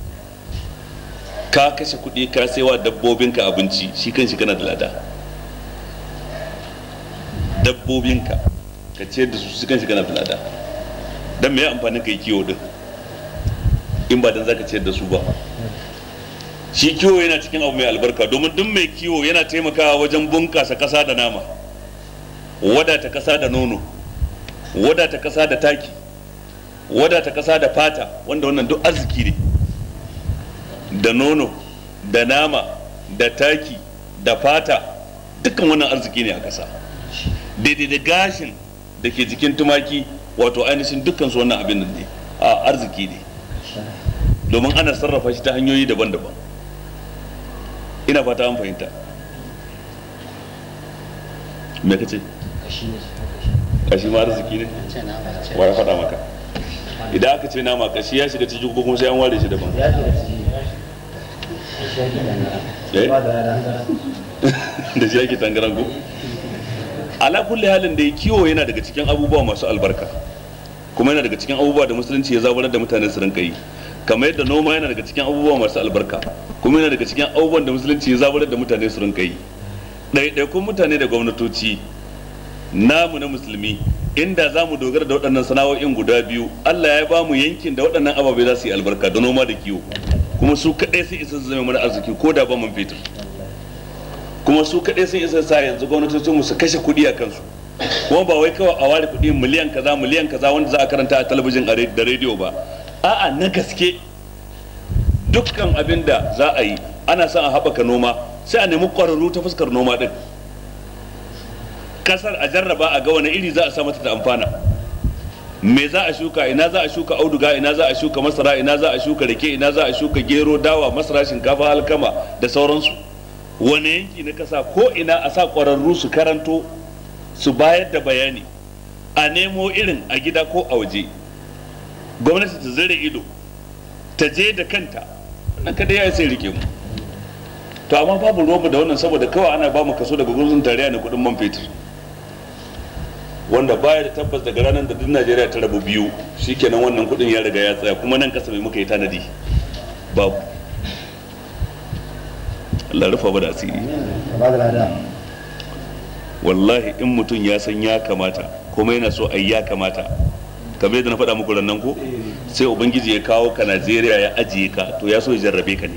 A: ka kashe kuɗi ka saiwa dabbobinka abinci, shi kan shi kana da lada. Dabbobinka ka ciyar da su, shi kan shi kana da lada. Dan me ya amfani ka yi kiwo din in ba dan zaka ciyar da su ba? shi kiwo yana cikin abu mai albarka, domin duk mai kiwo yana taimakawa wajen bunƙasa ƙasa da nama, wadata ƙasa da nono, wadata ƙasa da taki, wadata ƙasa da fata, wanda wannan duk arziki ne. Da nono da nama da taki da fata, dukkan wannan arziki ne a ƙasa. Daidai da gashin da ke jikin tumaki, wato ainihin dukkan su wannan abin nan ne a arziki ne, domin ana sarrafa shi ta hanyoyi daban-daban. Ina fata an fahimta. Me kace? Kashi ma arziki ne? Wa ya faɗa maka? Idan aka ce nama kashi ya shiga cikin ko kuma sai an ware shi daban? Da shi ake tangaran ko? Ala kulli halin da kiwo yana daga cikin abubuwa masu albarka, kuma yana daga cikin abubuwa da musulunci ya zaburar da mutane su rinka yi, kamar yadda noma yana daga cikin abubuwa masu albarka, kuma yana daga cikin abubuwan da musulunci ya zaburar da mutane su rinka yi. Ɗaiɗaikun mutane da gwamnatoci namu na musulmi, inda za mu dogara da waɗannan sana'o'in guda biyu, Allah ya ba mu yankin da waɗannan ababai za su yi albarka, da noma da kiwo, kuma su kaɗai sun isa su zama mana arziki ko da ba man fetur, kuma su kaɗai sun isa sa yanzu gwamnatocin mu su kashe kuɗi a kansu, kuma ba wai kawai a ware kuɗi miliyan kaza wanda za a karanta a talabijin da rediyo ba, a'a na gaske. Dukkan abin da za a yi ana son a haɓaka noma, sai a nemi ƙwararru ta fuskar noma ɗin, ƙasar a jarraba a ga wani iri za a sa mata da amfana, me za a shuka, ina za a shuka auduga, ina za a shuka masara, ina za a shuka rake, ina za a shuka gero, dawa, masara, shinkafa, alkama da sauransu. Wani yanki na ƙasa ko ina a sa ƙwararru su karanto, su bayar da bayani, a nemo irin a gida ko a waje, gwamnati ta zare ido, ta je da kanta, nan kada ya sai rike mu. To amma babu ruwanmu da wannan, saboda kawai ana ba mu kaso daga gwamnatin tarayya na kuɗin man fetur, wanda baya da tabbas daga ranar da duk Najeriya ta rabu biyu, shikenan wannan kuɗin ya riga ya tsaya, kuma nan kasa mai muka yi tanadi babu. Allah rufa ba da asiri. Wallahi in mutum ya san ya kamata kuma yana so ai ya kamata, kamar yadda na faɗa muku rannan ko, sai ubangiji ya kawo ka Najeriya ya ajiye ka, to ya so ya jarrabe ka ne.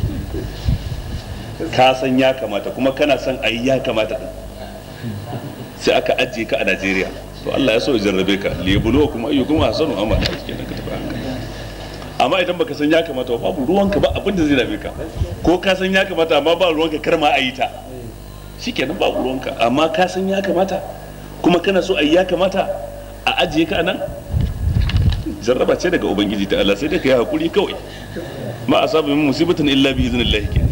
A: Ka san ya kamata kuma kana son ai ya kamata din, sai aka ajiye ka a Najeriya, to Allah ya so ya jarrabe ka, libulo kuma ayyukum ahsanu amala, cikin ka tafi haka. Amma idan baka san ya kamata ba, babu ruwanka, ba abin da zai dame ka, ko ka san ya kamata amma ba ruwanka, kar ma a yi ta, shikenan babu ruwanka. Amma ka san ya kamata kuma kana so ai ya kamata a ajiye ka nan, jarraba ce daga ubangiji ta Allah, sai dai ka yi hakuri kawai. Ma asabu min musibatin illa bi iznillah kenan.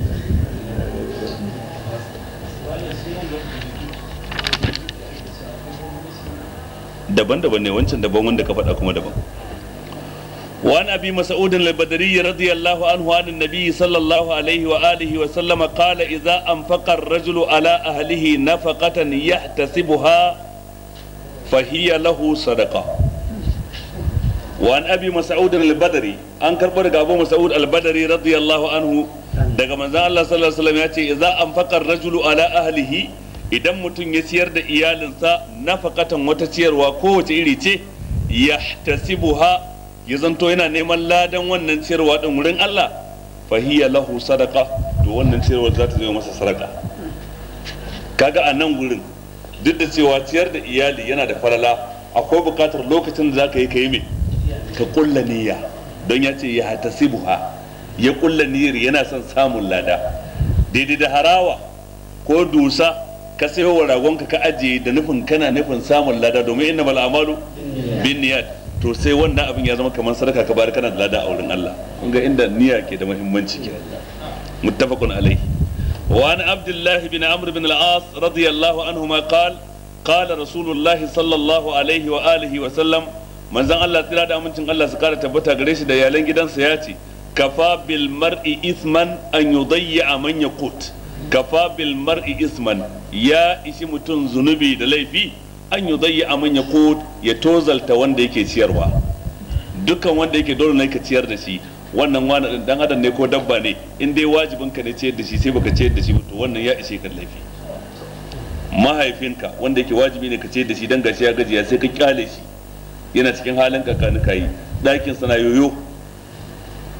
A: Daban-daban ne wancan, daban wanda ka faɗa kuma daban. وعن أبي مسعود البدري رضي الله عنه عن النبي صلى الله عليه وآله وسلم قال إذا أنفق الرجل على أهله نفقة يحتسبها فهي له صدقة. وعن أبي مسعود البدري أنكر برق أبو مسعود البدري رضي الله عنه daga manzon Allah sallallahu alaihi wasallam ya ce idza anfaqa ar-rajulu ala ahlihi, idan mutum ya ciyar da iyalinsa nafaqatan wata ciyarwa kowace iri ce, yahtasibuha, ya zanto yana neman ladan wannan ciyarwa din wurin Allah, fa hiya lahu sadaqa, to wannan ciyarwa za ta zama masa sadaka. Kaga a nan gurin duk da cewa ciyar da iyali yana da falala, akwai bukatar lokacin da zaka yi kai me, ka kulla niyya, don ya ce yahtasibuha, ya kulla niyyar yana son samun lada. Daidai da harawa ko dusa ka sayo wa ragonka ka ajiye da nufin kana nufin samun lada, domin innamal a'malu binniyat, to sai wannan abin ya zama kamar sadaka ka bayar, kana da lada a wurin Allah. kun ga inda niyya ke da muhimmanci ke. muttafaqun alayhi. wa an abdullah bin amr bin al-as radiyallahu anhuma qala rasulullah sallallahu alaihi wa alihi wa sallam, manzon Allah tsira da amincin Allah su kara tabbata gare shi da iyalan gidansa ya ce, kafa bil mar'i isman an yudayya man yaqut. Kafa bil mar'i isman, ya ishi mutum zunubi da laifi, an yudayya man yaqut, ya tozalta wanda yake ciyarwa. Dukkan wanda yake dole ne ka ciyar da shi, wannan wani dan adam ne ko dabba ne, in dai wajibin ka ne ciyar da shi sai baka ciyar da shi to wannan ya ishe ka laifi. Mahaifinka wanda yake wajibi ne ka ciyar da shi, dan gashi ya gajiya sai ka kyale shi yana cikin halin kakani kai, ɗakin sana yoyo a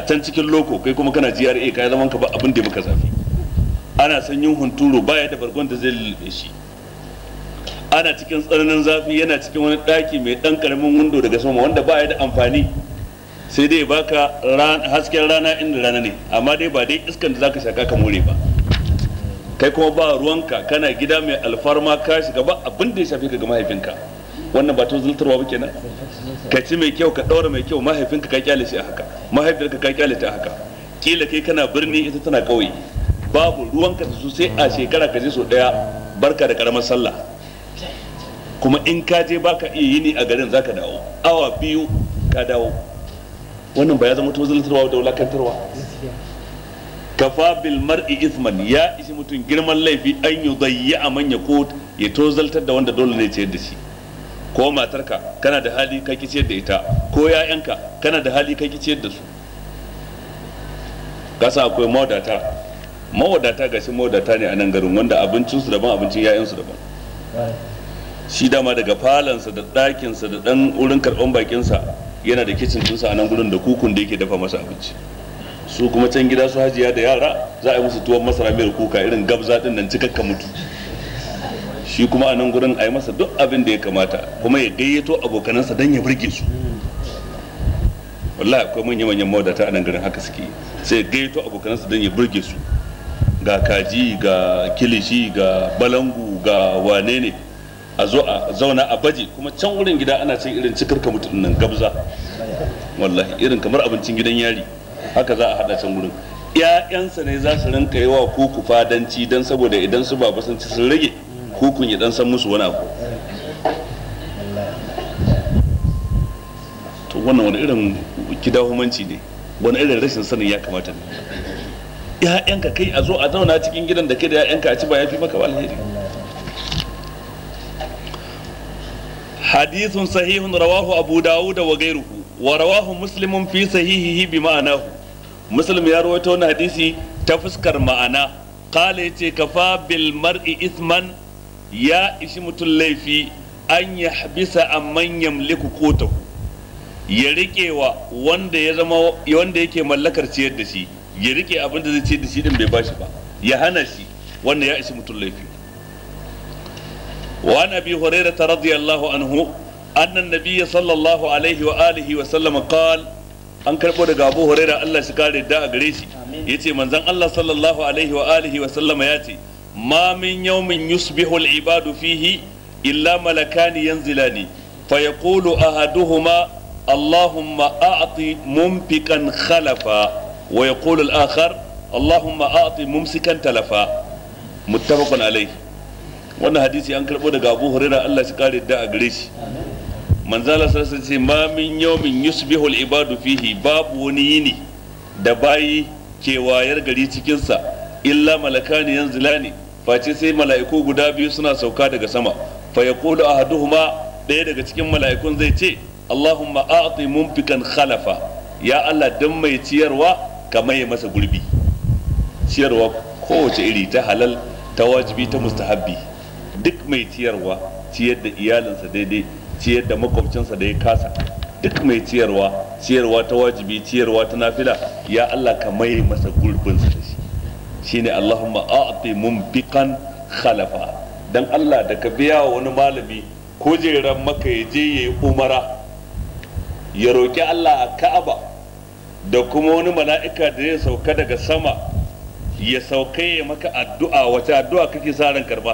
A: can cikin loko kai kuma kana GRA kai zaman ka ba abin da maka zafi. Ana sanyin hunturu baya da bargon da zai lullube shi, ana cikin tsananin zafi yana cikin wani daki mai dan karamin windo daga sama wanda baya da amfani sai dai baka hasken rana inda rana ne, amma dai ba dai iskan da zaka shaka ka more ba. Kai kuma ba ruwanka kana gida mai alfarma ka shiga ba abin da ya shafi ka ga mahaifinka, wannan ba to zultarwa ba kenan. Ka ci mai kyau ka daura mai kyau, mahaifinka ka kyale shi a haka, mahaifiyarka ka kyale ta a haka. Kila kai kana birni ita tana kauye, babu ruwanka da su sai a shekara ka je so daya barka da karamar sallah, kuma in ka je baka iya yini a garin zaka dawo awa 2 ka dawo. Wannan ba ya zama to zultarwa da wulakantarwa? Kafa bil mar'i ithman, ya ishi mutum girman laifi an yudayya man yaqut, ya tozaltar da wanda dole ne ciyar da shi. Ko matarka kana da hali kai ki ciyar da ita, ko yayanka kana da hali kai ki ciyar da su. Kasa akwai mawadata gashi mawadata ne a nan garin wanda abincinsu daban abincin yayansu daban. Shi dama daga falansa da ɗakinsa da ɗan wurin karɓan bakinsa yana da kicin ɗinsa a nan gurin da kukun da yake dafa masa abinci. Su kuma can gida su hajiya da yara za a yi musu tuwon masara mai kuka irin gabza din nan cikakka mutu. Shi kuma a nan gurin a yi masa duk abin da ya kamata, kuma ya gayyato abokanansa don ya burge su. Wallahi akwai manyan mawadata a nan garin haka suke, sai ya gayyato abokanansa don ya burge su. Ga kaji, ga kilishi, ga balangu, ga wane ne, a zo a zauna a baje, kuma can wurin gida ana cin irin cikakka mutu nan gabza. Wallahi irin kamar abincin gidan yari haka za a hada can gurin. Ƴaƴansa ne za su rinka yi wa kuku fadanci dan saboda idan su baba sun ci sun rage kukun ya dan san musu wani abu. To wannan wani irin kidahumanci ne, wani irin rashin sanin ya kamata ne. ƴaƴanka kai a zo a zauna cikin gidan da kai da ƴaƴanka a ci ba ya fi maka alheri. Hadithun sahihun rawahu Abu Dawud wa ghayruhu wa rawahu Muslim fi sahihihi bi ma'anahu. Muslim ya rawaito wannan hadisi ta fuskar ma'ana. Qala yace kafa bil mar'i ithman, ya ishi mutum laifi an yahbisa amman yamliku qutahu, ya riƙewa wanda ya zama wanda yake mallakar ciyar da shi, ya rike abin da zai ciyar da shi din bai bashi ba, ya hana shi, wanda ya ishi mutum laifi. Wa an Abi Hurairah radiyallahu anhu anna an-nabiy sallallahu alaihi wa alihi wa sallam qala, an karbo daga Abu Hurairah Allah shi kare da a gare shi yace manzon Allah sallallahu alaihi wa alihi wa sallama yace ma min yawmin yusbihu al-ibadu fihi illa malakani yanzilani fayaqulu ahaduhuma Allahumma a'ti mumfikan khalafa wa yaqulu al-akhar Allahumma a'ti mumsikan talafa. Muttafaqun alayhi. Wannan hadisi an karbo daga Abu Hurairah Allah shi kare da a gare shi. Manzo Allah sallallahu alaihi wasallam ma min yawmin yusbihu al-ibadu fihi, babu wani yini da bayi ke wayar gari cikin sa illa malakani yanzilani, face sai mala'iku guda biyu suna sauka daga sama. Fa yaqulu ahaduhuma, daya daga cikin mala'ikun zai ce Allahumma a'ti mumfikan khalafa, ya Allah dan mai ciyarwa ka maye masa gurbi. Ciyarwa kowace iri, ta halal, ta wajibi, ta mustahabbi, duk mai ciyarwa, ciyar da iyalinsa daidai, ciyar da makwabcinsa da ya kasa, duk mai ciyarwa ta wajibi, ciyarwa ta nafila, ya Allah ka maye masa gurbinsa da shi. Shine Allahumma a'ti mumfikan khalafa. Dan Allah da ka biya wa wani malami ko jeran maka ya je yayi umara, ya roki Allah a Ka'aba, da kuma wani mala'ika da ya sauka daga sama ya sauka ya maka addu'a. Wata addu'a kake sa ran karba?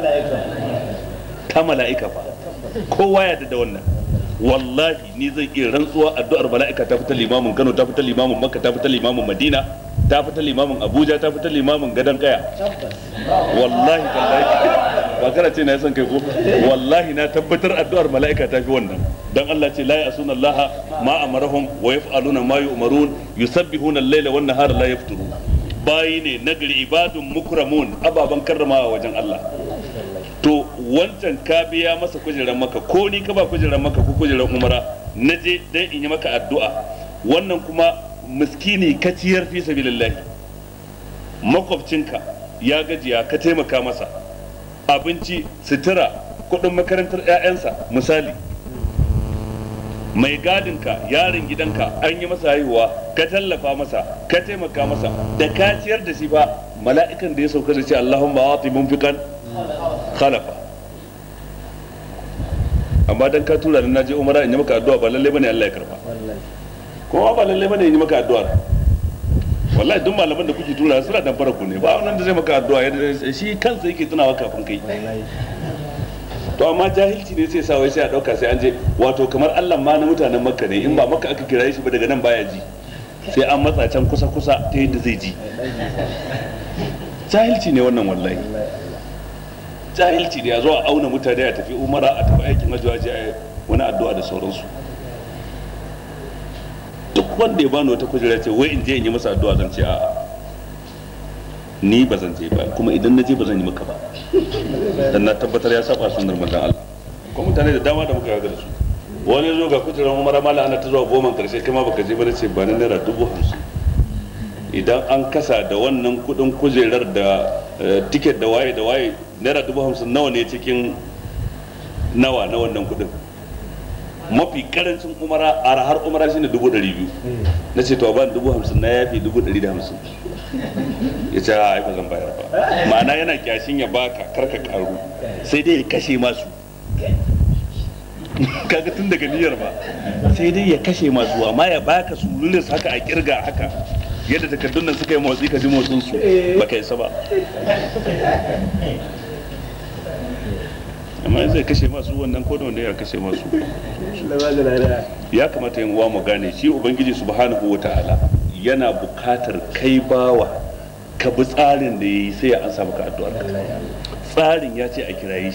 A: Ta mala'ika fa. Kowa ya da wannan. Wallahi ni zan iya rantsuwa addu'ar mala'ika ta fita limamin Kano, ta fita limamin Makka, ta fita limamin Madina, ta fita limamin Abuja, ta fita limamin Gadon Kaya. Wallahi tallahi ba kana ce na san kai ko, wallahi na tabbatar addu'ar mala'ika ta fi wannan. Dan Allah ce la ya'suna Allah ma amarahum wa yaf'aluna ma yu'marun yusabbihuna al-laila wan nahara la yafturun. Bayi ne nagari, ibadun mukramun, ababan karramawa wajen Allah. To wancan ka biya masa kujerar maka, ko ni ka ba kujerar maka ko kujerar umara, naje dan in yi maka addu'a. Wannan kuma miskini ka ciyar fi sabilillahi, makwabcinka ya gajiya ka taimaka masa, abinci, sutura, kudin makarantar 'ya'yansa misali, mai gadinka yaron gidanka an yi masa haihuwa ka tallafa masa ka taimaka masa da ka ciyar da shi ba mala'ikan da ya sauka da shi Allahumma ati munfiqan khalafa. amma dan ka tura ni naje umara in yi maka addu'a ba lalle bane Allah ya karba kuma ba lalle bane in yi maka addu'a wallahi duk malaman da kuke tura suna dan fara ku ne ba wannan da zai maka addu'a shi kansa yake tunawa kafin kai to amma jahilci ne sai sa wai sai a dauka sai an je wato kamar Allah ma na mutanen Makka ne in ba Makka aka kira shi ba daga nan baya ji sai an matsa can kusa kusa ta yadda zai ji jahilci ne wannan wallahi jahilci ne ya zo a auna mutane a tafi umara a tafi aikin hajji a wani addu'a da sauransu duk wanda ya bani wata kujera ce wai in je in yi masa addu'a zan ce a'a ni ba zan je ba kuma idan na je ba zan yi maka ba dan na tabbatar ya saba sunnar manzon Allah ko mutane da dama da muka ga da su wani zo ga kujerar umara mala ana ta zuwa goma karshe kai ma baka je ba ce ba na naira 50,000 idan an kasa da wannan kudin kujerar da tiket da waye naira 50,000 nawa ne cikin nawa na wannan kudin mafi karancin umara har umara shine 200,000 na ce to ban 50,000 na yafi 150 ya ce a ba zan bayar ba ma'ana yana kyashin ya baka karka karu sai dai ya kashe masu kaga tun daga niyyar ba sai dai ya kashe masu amma ya baka su lulis haka a kirga haka yadda takardun nan suka yi motsi ka ji motsin su baka isa ba amma zai kashe masu wannan ko da wanda ya kashe masu ya kamata yin uwa mu gane shi ubangiji subhanahu wata'ala yana bukatar kai bawa ka bi tsarin da yayi sai ya ansa maka addu'ar ka tsarin ya ce a kiraye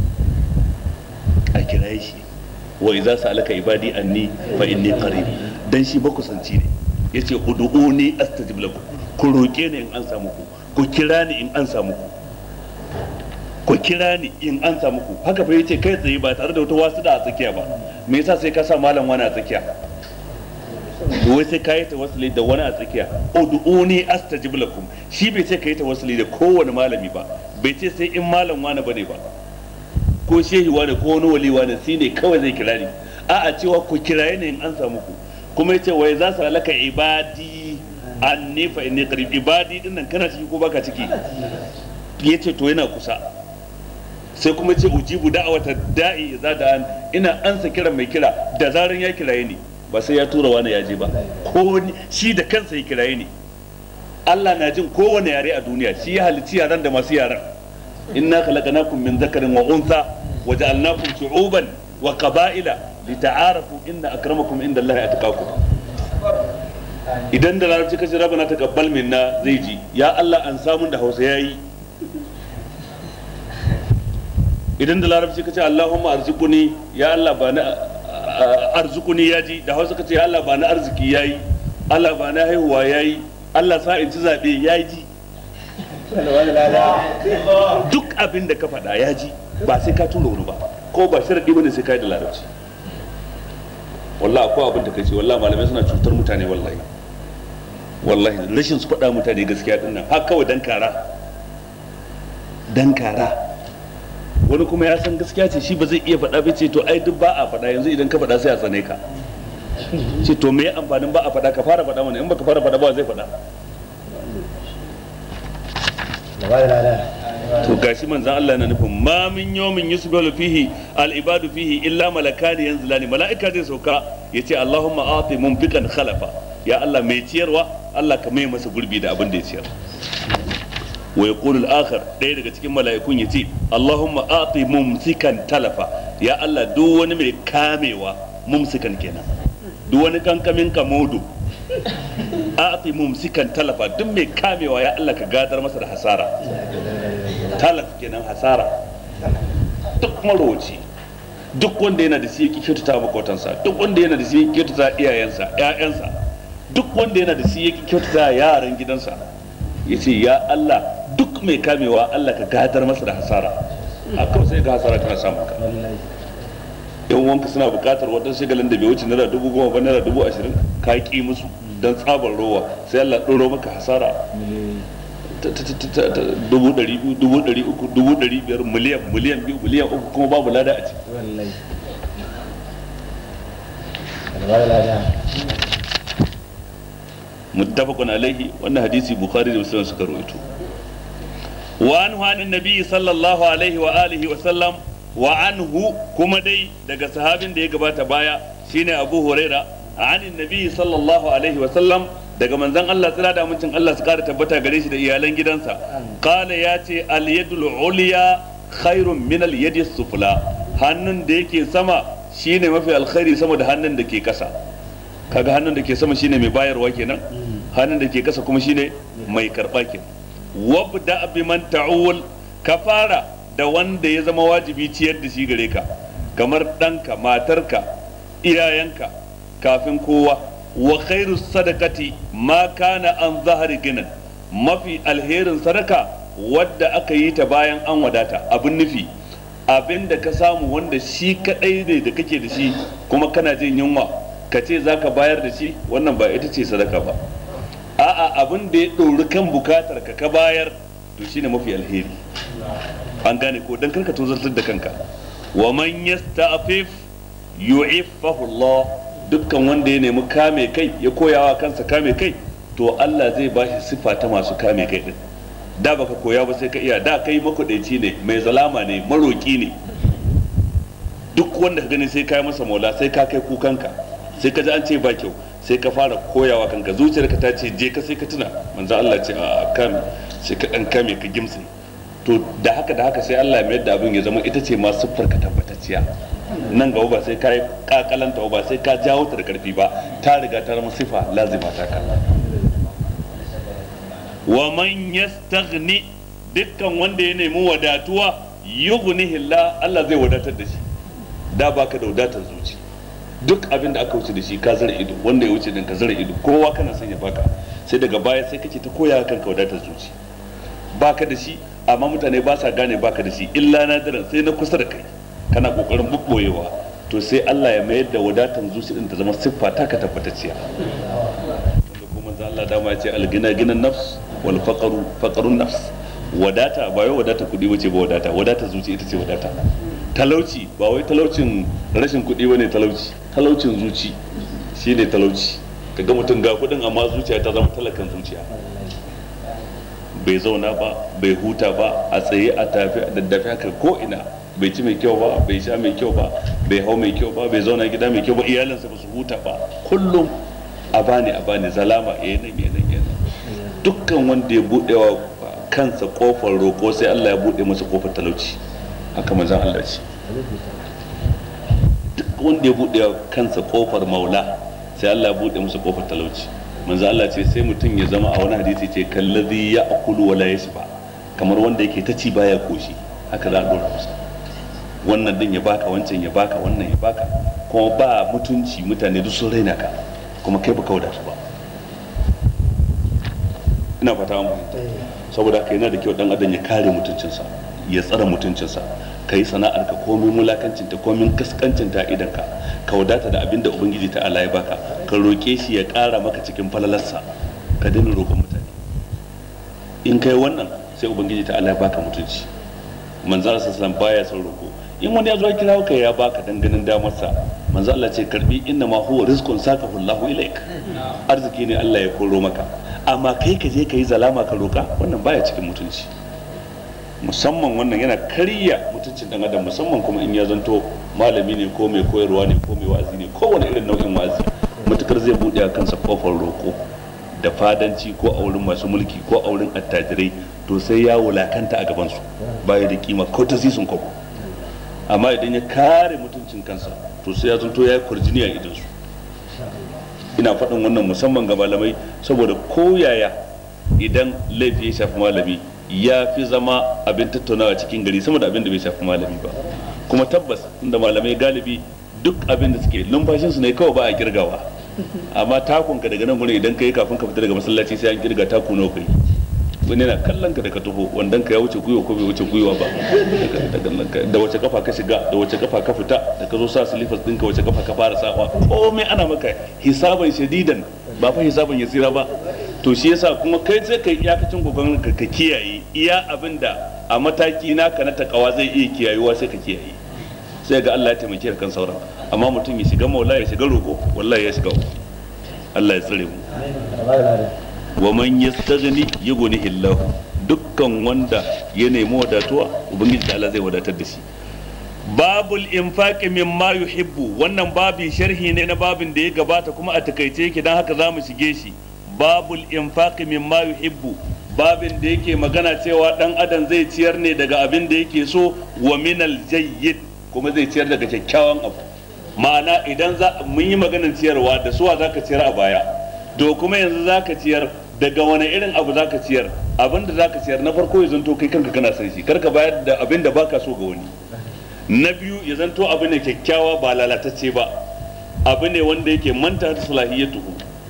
A: shi wa idza sa'alaka ibadi anni fa inni qarib dan shi ba kusanci ne yace ud'uni astajib lakum ku roke ni in ansa muku ku kira ni in ansa muku ku kira ni in an samu ku haka fa yace kai tsaye ba tare da wata wasu da a tsakiya ba me yasa sai ka sa malam wani a tsakiya wai sai ka yi tawassuli da wani a tsakiya ud'uni astajib lakum shi bai ce ka yi tawassuli da kowane malami ba bai ce sai in malam wani bane ba ko shehi wani ko wani wali wani shine kawai zai kira ni a'a cewa ku kiraye ni in an samu ku kuma yace wai za su halaka ibadi anni fa inni qarib ibadi dinnan kana ciki ko baka ciki yace to yana kusa sai kuma ce ujibu da'awata da'i idza da'an ina ansa kiran mai kira da zaran ya kiraye ni ba sai ya tura wani ya je ba ko shi da kansa ya kiraye ni Allah na jin kowane yare a duniya shi ya halicci yaran da masu yaran inna khalaqnakum min dhakarin wa untha wa ja'alnakum shu'uban wa qaba'ila lita'arafu inna akramakum indallahi atqakum idan da larabci kace rabbana taqabbal minna zai ji ya Allah an samun da Hausa yayi idan da larabci kace Allahumma arzuquni ya Allah ba na arzukuni yaji da Hausa kace ya Allah ba na arziki yayi Allah ba na haihuwa yayi Allah sa in ci zabe yaji duk abin da ka faɗa yaji ba sai ka tura wani ba ko ba sharadi bane sai kai da larabci wallahi akwai abin da kai ce wallahi malamai suna cutar mutane wallahi rashin su faɗa mutane gaskiya din nan har kawai dan kara wani kuma ya san gaskiya ce shi ba zai iya faɗa ba ce to ai duk ba a faɗa yanzu idan ka faɗa sai a tsane ka ce to me amfanin ba a faɗa ka fara faɗa mana in baka fara faɗa ba zai faɗa to gashi manzon Allah yana nufin ma min yawmin yusbihu fihi al-ibadu fihi illa malakani yanzilani mala'ika zai sauka yace Allahumma ati munfiqan khalafa ya Allah mai ciyarwa Allah ka mai masa gurbi da abin da ya ciyar wa yaqulu al-akhar ɗaya daga cikin mala'ikun yace Allahumma ati mumsikan talafa ya Allah duk wani mai kamewa mumsikan kenan duk wani kankamin kamodo ati mumsikan talafa duk mai kamewa ya Allah ka gadar masa da hasara talaf kenan hasara duk marowaci duk wanda yana da shi yake kyautata makotansa duk wanda yana da shi yake kyautata iyayensa ƴaƴansa duk wanda yana da shi yake kyautata yaran gidansa yace ya Allah duk mai kamewa Allah ka gadar masa da hasara a kawai sai ga hasara tana samun ka yan wanka suna bukatar wadansu shigalin da bai wuce naira 10,000 ba naira 20,000 ka ki musu don tsabar rowa sai Allah ɗoro maka hasara 200,000, 300,000, 500,000, miliyan 2, miliyan 3 kuma babu lada a ciki muttafaqun alaihi, wannan hadisi bukhari da muslim suka rawaito. wa anhu anin nabi sallallahu alaihi wa alihi wa sallam, wa anhu kuma dai daga sahabin da ya gabata baya shine abu huraira, anin nabi sallallahu alaihi wa sallam daga manzon Allah tsira da amincin Allah su kara tabbata gare shi da iyalan gidansa, qala ya ce al yadul ulya khairun min al yadi sufla, hannun da yake sama shine mafi alkhairi sama da hannun da ke kasa. Kaga hannun da ke sama shine mai bayarwa kenan, hannun da ke kasa kuma shine mai karba kenan. Wabda biman ta'ul, ka fara da wanda ya zama wajibi ciyar da shi gare ka, kamar ɗanka, matarka, iyayenka, kafin kowa. Wa khairu sadaqati ma kana an zahari ginan, mafi alherin sadaka wadda aka yi ta bayan an wadata. Abin nufi abin da ka samu wanda shi kadai ne da kake da shi kuma kana jin yunwa, ka ce za ka bayar da shi, wannan ba ita ce sadaka ba. A'a, abin da ya ɗori kan bukatar ka bayar, to shine mafi alheri. An gane ko, dan karka tozartar da kanka. Wa man yasta'fif yu'iffahu Allah, dukkan wanda ya nemi kame kai, ya koyawa kansa kame kai, to Allah zai ba shi sifa ta masu kame kai din. Da baka koya ba sai ka iya, da kai makudaici ne, mai zalama ne, maroki ne. Duk wanda ka gani sai ka yi masa maula, sai ka kai kukanka, sai ka ji an ce ba kyau, sai ka fara koyawa kanka, zuciyarka ta ce je ka, sai ka tuna manzo Allah ce a kame, sai ka dan kame ka gimse. To da haka sai Allah ya mayar da abin ya zama ita ce ma siffar ka tabbatacciya. Nan gaba ba sai ka yi kakalanta ba, sai ka jawo ta da karfi ba, ta riga ta zama sifa lazima ta ka. Wa man yastaghni, dukkan wanda ya nemi wadatuwa, yughnihi Allah zai wadatar da shi. Da baka da wadatar zuci, duk abin da aka wuce da shi ka zara ido, wanda ya wuce din ka zara ido, kowa kana son ya baka, sai daga baya sai kake ta koya kanka wadatar zuci. Baka da shi amma mutane ba sa gane baka da shi, illa nadiran, sai na kusa da kai kana kokarin bubboyewa, to sai Allah ya mayar da wadatar zuci din ta zama siffa ta ka tabbatacciya. Wanda kuma manzo Allah dama ya ce al-gina ginan nafs wal faqru faqrun nafs. Wadata ba wai wadata kudi bace ba, wadata zuci ita ce wadata. Talauci ba wai talaucin rashin kudi bane, talaucin zuci shine talauci. Kaga mutum ga kudin amma zuciya ta zama talakan zuciya, bai zauna ba, bai huta ba, a tsaye a tafi a daddafe haka ko ina, bai ci mai kyau ba, bai sha mai kyau ba, bai hau mai kyau ba, bai zauna gida mai kyau ba, iyalinsa ba su huta ba, kullum a bani zalama yana. Dukkan wanda ya buɗe wa kansa kofar roƙo, sai Allah ya buɗe masa kofar talauci. Haka manzon Allah ce, duk wanda ya buɗe wa kansa kofar maula, sai Allah ya buɗe masa kofar talauci. Manzon Allah ce sai mutum ya zama, a wani hadisi ce, kallazi ya'kulu wala yashba, kamar wanda yake ta ci baya koshi, haka za a dora masa. Wannan din ya baka, wancan ya baka, wannan ya baka, kuma ba mutunci, mutane duk sun raina ka, kuma kai baka wadatu ba. Ina fata mu, saboda haka yana da kyau dan adam ya kare mutuncinsa, ya tsara mutuncinsa. Ka yi sana'ar ka komin mulakancinta, komin kaskancinta idan ka wadata da abin da ubangiji ta Allah ya baka, ka roƙe shi ya ƙara maka cikin falalarsa, ka daina roƙon mutane. In kai wannan, sai ubangiji ta Allah ya baka mutunci. Manzo Allah sallallahu baya son roƙo. In wani ya zo ya kira ka ya baka danganin damarsa, manzo Allah ce karbi, inna ma huwa rizqun sakahu Allahu ilaik. Arziki ne Allah ya koro maka, amma kai ka je ka yi zalama ka roƙa, wannan baya cikin mutunci. Musamman wannan yana karya mutuncin dan adam, musamman kuma in ya zanto malami ne ko mai koyarwa ne ko mai wa'azi ne, kowane irin nau'in wa'azi, matukar zai buɗe a kansa kofar roƙo da fadanci, ko a wurin masu mulki ko a wurin attajirai, to sai ya wulakanta a gabansu, baya da kima ko ta sisin kwabo. Amma idan ya kare mutuncin kansa, to sai ya zanto ya yi kwarjini a idansu. Ina faɗin wannan musamman ga malamai, saboda koyaya idan laifi ya shafi malami, ya fi zama abin tattaunawa cikin gari sama da abin da bai shafi malami ba. Kuma tabbas inda malamai galibi duk abin da suke numfashinsu ne kawai ba a kirgawa, amma takunka daga nan gurin idan ka yi kafin ka fita daga masallaci sai an kirga taku nawa kai. Wani yana kallon ka da ka taho, wandan ka ya wuce gwiwa ko bai wuce gwiwa ba, da wace kafa ka shiga, da wace kafa ka fita, da ka zo sa silifas ɗinka wace kafa ka fara sawa, komai ana maka hisaban shadidan, ba fa hisaban yasira ba. To shi yasa kuma kai sai kai iyakacin kokarin ka kiyaye iya abinda a mataki naka na takawa zai iya kiyayewa, sai ka kiyaye, sai ga Allah ya taimake ka kan sauran. amma mutum ya shiga maula ya shiga roƙo wallahi ya shiga Allah ya tsare mu. Wa man yastaghni yughnihi Allah, dukkan wanda ya nemi wadatuwa ubangiji Allah zai wadatar da shi. Babul infaqi mimma yuhibbu, wannan babin sharhi ne na babin da ya gabata kuma a takaice yake dan haka zamu shige shi. Babul infaqi mimma yuhibbu, babin da yake magana cewa dan adam zai ciyar ne daga abin da yake so, wa minal jayyid kuma zai ciyar daga kyakkyawan abu. Ma'ana idan mun yi maganar ciyarwa da suwa zaka ciyar a baya, to kuma yanzu zaka ciyar daga wani irin abu zaka ciyar. Abin da zaka ciyar na farko ya zanto kai kanka kana san shi, karka bayar da abin da baka so ga wani. Na biyu ya zanto abu ne kyakkyawa ba lalatacce ba, abu ne wanda yake manta da salahiyatuhu,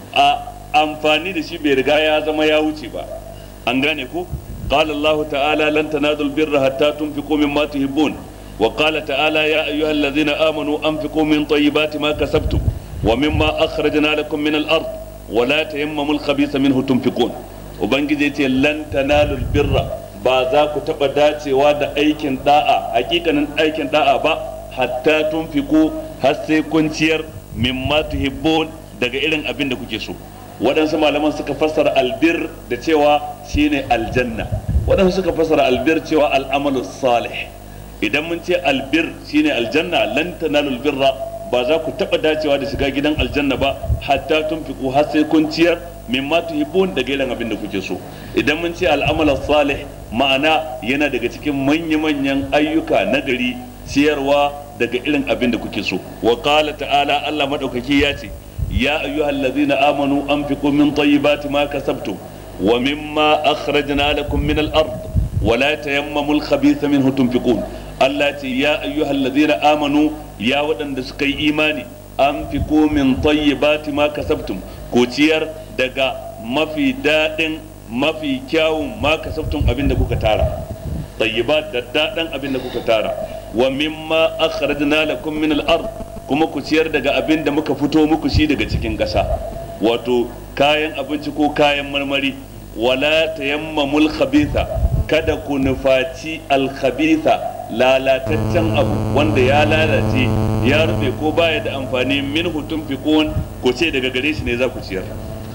A: a amfani da shi bai riga ya zama ya wuce ba. An gane ko? Qala Allah ta'ala lan tanadul birra hatta tunfiqu mimma tuhibbun, wa qala ta'ala ya ayyuhallazina amanu anfiqu min tayyibati ma kasabtum wa mimma akhrajna lakum min al-ard wa la tayammamul khabitha minhu tunfiqun. Ubangiji yace lan tanalul birra, ba za ku taba dacewa da aikin da'a, hakikanin aikin da'a ba, hatta tunfiqu, har sai kun ciyar mimma tuhibbun, daga irin abin da kuke so. Waɗansu malaman suka fassara albir da cewa shine aljanna, waɗansu suka fassara albir cewa al'amalu salih. Idan mun ce albir shine aljanna, lan tanalul birra, ba za ku taba dacewa da shiga gidan aljanna ba hatta tunfiqu, har sai kun ciyar mimma tuhibbun, daga irin abin da kuke so. Idan mun ce al'amalu salih, ma'ana yana daga cikin manya-manyan ayyuka na gari, ciyarwa daga irin abin da kuke so. Wa qala ta'ala, Allah madaukaki ya ce ya ayyuhallazina amanu anfiqu min tayyibati ma kasabtum wa mimma akhrajna lakum min al-ard wa la tayammamul khabitha minhu tunfiqun. Allah ce ya ayyuhallazina amanu, ya waɗanda suka yi imani, anfiqu min tayyibati ma kasabtum, ku ciyar daga mafi daɗin mafi kyawun ma kasabtum, abin da kuka tara. Tayyibat da daɗin abin da kuka tara. Wa mimma akhrajna lakum min al-ard, kuma ku ciyar daga abin da muka fito muku shi daga cikin ƙasa, wato kayan abinci ko kayan marmari. Wala tayammamul khabitha, kada ku nufaci al-khabitha, lalataccen abu wanda ya lalace ya rufe ko baya da amfani, min tunfiqun, ku ce daga gare shi ne za ku ciyar.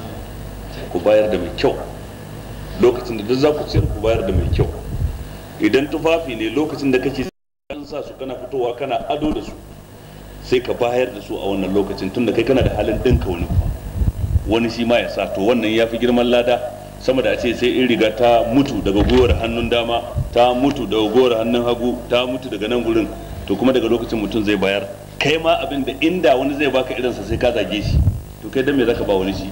A: Ku bayar da mai kyau lokacin da duk za ku ciyar, ku bayar da mai kyau. Idan tufafi ne, lokacin da kake sa su kana fitowa kana ado da su, sai ka bayar da su a wannan lokacin, tunda kai kana da halin dinka wani shi ma ya sa, to wannan ya fi girman lada sama da a ce sai in riga ta mutu daga gwiwar hannun dama, ta mutu daga gwiwar hannun hagu, ta mutu daga nan gurin, to kuma daga lokacin mutum zai bayar. Kai ma abin da inda wani zai baka irinsa sai ka zage shi, to kai dan me zaka ba wani shi?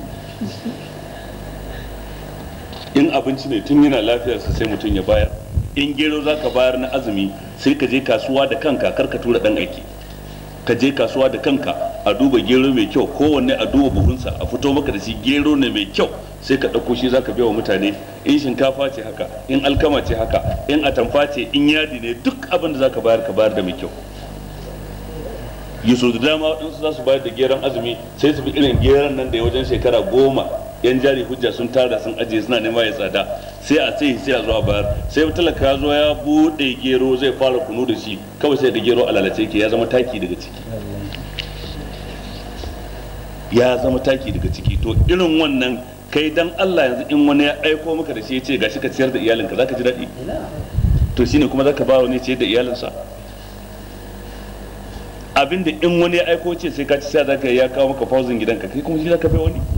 A: In abinci ne tun yana lafiyarsa sai mutum ya bayar. In gero zaka bayar na azumi, sai ka je kasuwa da kanka, kar ka tura dan aiki. Ka je kasuwa da kanka a duba gero mai kyau, kowanne a duba buhunsa, a fito maka da shi gero ne mai kyau, sai ka ɗauko shi zaka biya wa mutane. In shinkafa ce haka, in alkama ce haka, in atamfa ce, in yadi ne, duk abin da zaka bayar ka bayar da mai kyau. Yusuf da dama waɗansu za su bayar da geron azumi, sai su bi irin geron nan da ya wajen shekara 10 yan jari hujja sun tara sun ajiye suna nema ya tsada, sai a a zo a bayar. Sai talaka ya zo ya buɗe gero zai fara kunu da shi, kawai sai da gero a lalace ke, ya zama taki daga ciki, ya zama taki daga ciki. To irin wannan kai dan Allah yanzu in wani ya aiko maka da shi ya ce gashi ka ciyar da iyalinka, zaka ji daɗi? To shine kuma zaka ba wani ciyar da iyalinsa? Abinda in wani ya aiko ce sai ka ci, sai zaka ya kawo maka fauzin gidanka, kai kuma shi zaka bai wani?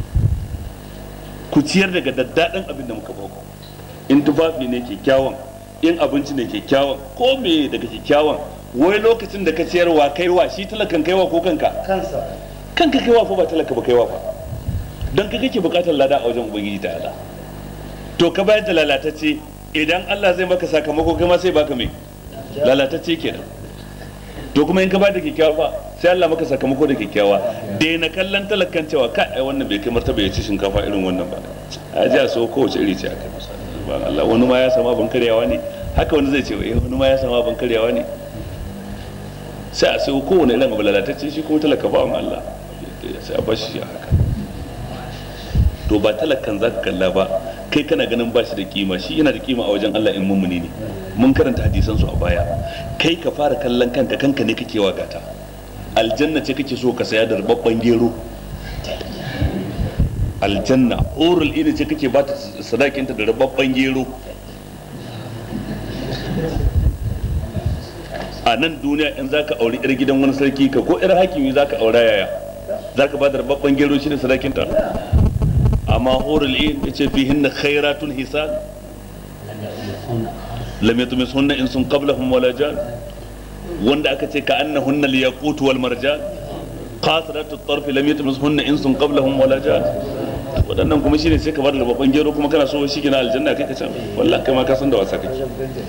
A: Ku ciyar daga daddaɗin abin da muka bauku. In tufafi ne kyakkyawan, in abinci ne kyakkyawan, ko me daga kyakkyawan. Wai lokacin da ka ciyarwa kaiwa, shi talakan kaiwa ko kanka? Kanka kaiwa fa, ba talaka ba kaiwa fa. Don ka kake bukatar lada a wajen Ubangiji ta'ala. To ka bayar da lalatacce, idan Allah zai maka sakamako kai ma sai baka mai lalatacce kenan. To kuma in ka bayar da kyakkyawa fa, sai Allah maka sakamako da kyakkyawa. Dai na kallon talakan cewa kai wannan bai kai martaba ya ci shinkafa irin wannan ba, a ji a so kowace iri ce a kai masa. Allah, wani ma ya sama ban karyawa ne, haka wani zai ce wani ma ya sama ban karyawa ne. Sai a sai kowane irin abu lalatacce, shi kuma talaka ba Allah, sai a bashi shi haka. To ba talakan za ka kalla ba, kai kana ganin ba shi da kima, shi yana da kima a wajen Allah in mummuni ne. Mun karanta hadisan su a baya. Kai ka fara kallon kanka, kanka ne kake wa gata. aljanna ce kake so ka saya da rubabban gero, aljanna hurul ini ce kake ba ta sadakinta da rubabban gero. A nan duniya in zaka auri yar gidan wani sarki ka ko yar hakimi zaka aura yaya zaka ba da rubabban gero shine sadakinta. Amma hurul ini yace fihinna khairatun hisan lam yatmishunna insun qablahum wala jan, wanda aka ce ka annahunna al-yaqut wal marjan qasiratu at-tarf lam yatmishunna insun qablahum wala jan. Wadannan kuma shine sai ka bar da babban gero kuma kana so shi gina aljanna kai ka can, wallahi kai ma ka san da wasa kake.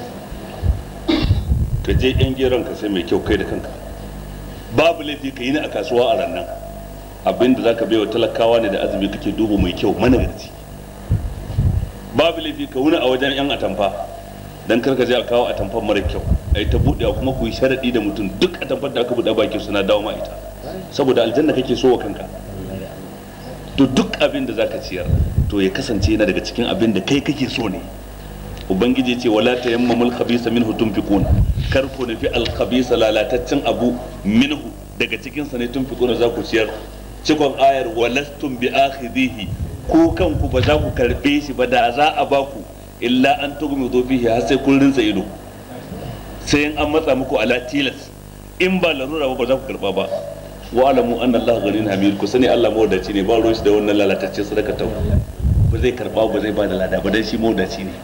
A: Ka je yan geron ka sai mai kyau kai da kanka, babu laifi ka yi ni a kasuwa a rannan, abinda zaka bai wa talakawa ne da azumi kake duba mai kyau managarci. Babu laifi ka wuni a wajen yan atamfa dan karka je a kawo atamfan mara kyau ai ta budewa kuma ku yi sharadi da mutum duk atamfar da aka bude bakin suna dawo ma ita, saboda aljanna kake so wa kanka. To duk abin da zaka ciyar to ya kasance yana daga cikin abin da kai kake so ne. Ubangiji ce wala tayammamul khabisa minhu tunfiquna, kar ku nufi al khabisa lalataccen abu minhu daga cikin sa ne tunfiquna za ku ciyar. Cikon ayar walastum bi akhidhihi, ko kanku ba za ku karbe shi ba da za a baku illa an tugmidu fihi, har sai kun rinsa ido, sai in an matsa muku ala tilas, in ba larura ba za ku karba ba. Wa alamu anna Allah ghaniyun hamid, ku sani Allah mawadaci ne, ba ruwan shi da wannan lalatacce sadaka ta ba zai karba ba zai ba da lada ba dan shi mawadaci ne.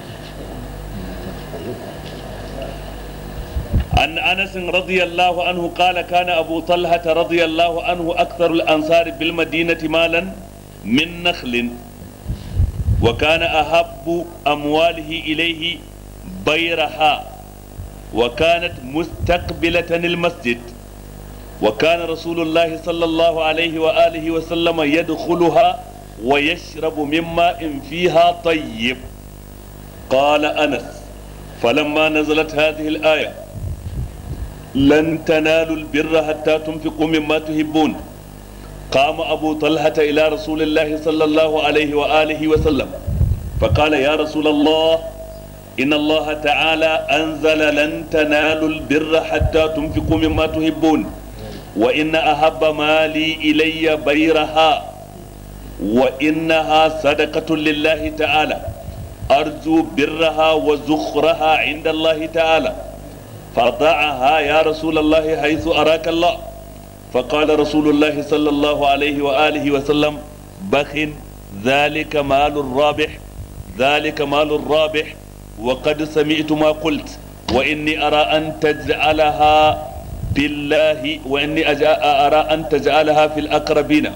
A: عن أنس رضي الله عنه قال كان أبو طلحة رضي الله عنه أكثر الأنصار بالمدينة مالا من نخل، وكان أحب أمواله إليه بيرها، وكانت مستقبلة المسجد، وكان رسول الله صلى الله عليه وآله وسلم يدخلها ويشرب من ماء فيها طيب. قال أنس فلما نزلت هذه الآية لن تنالوا البر حتى تنفقوا مما تحبون قام أبو طلحة إلى رسول الله صلى الله عليه وآله وسلم فقال يا رسول الله إن الله تعالى أنزل لن تنالوا البر حتى تنفقوا مما تحبون وإن أحب مالي إلي بيرها وإنها صدقة لله تعالى أرجو برها وزخرها عند الله تعالى فضعها يا رسول الله حيث أراك الله. فقال رسول الله صلى الله عليه وآله وسلم بخ ذلك مال الرابح، ذلك مال الرابح، وقد سمعت ما قلت وإني أرى أن تجعلها في الله وإني أرى أن تجعلها في الأقربين،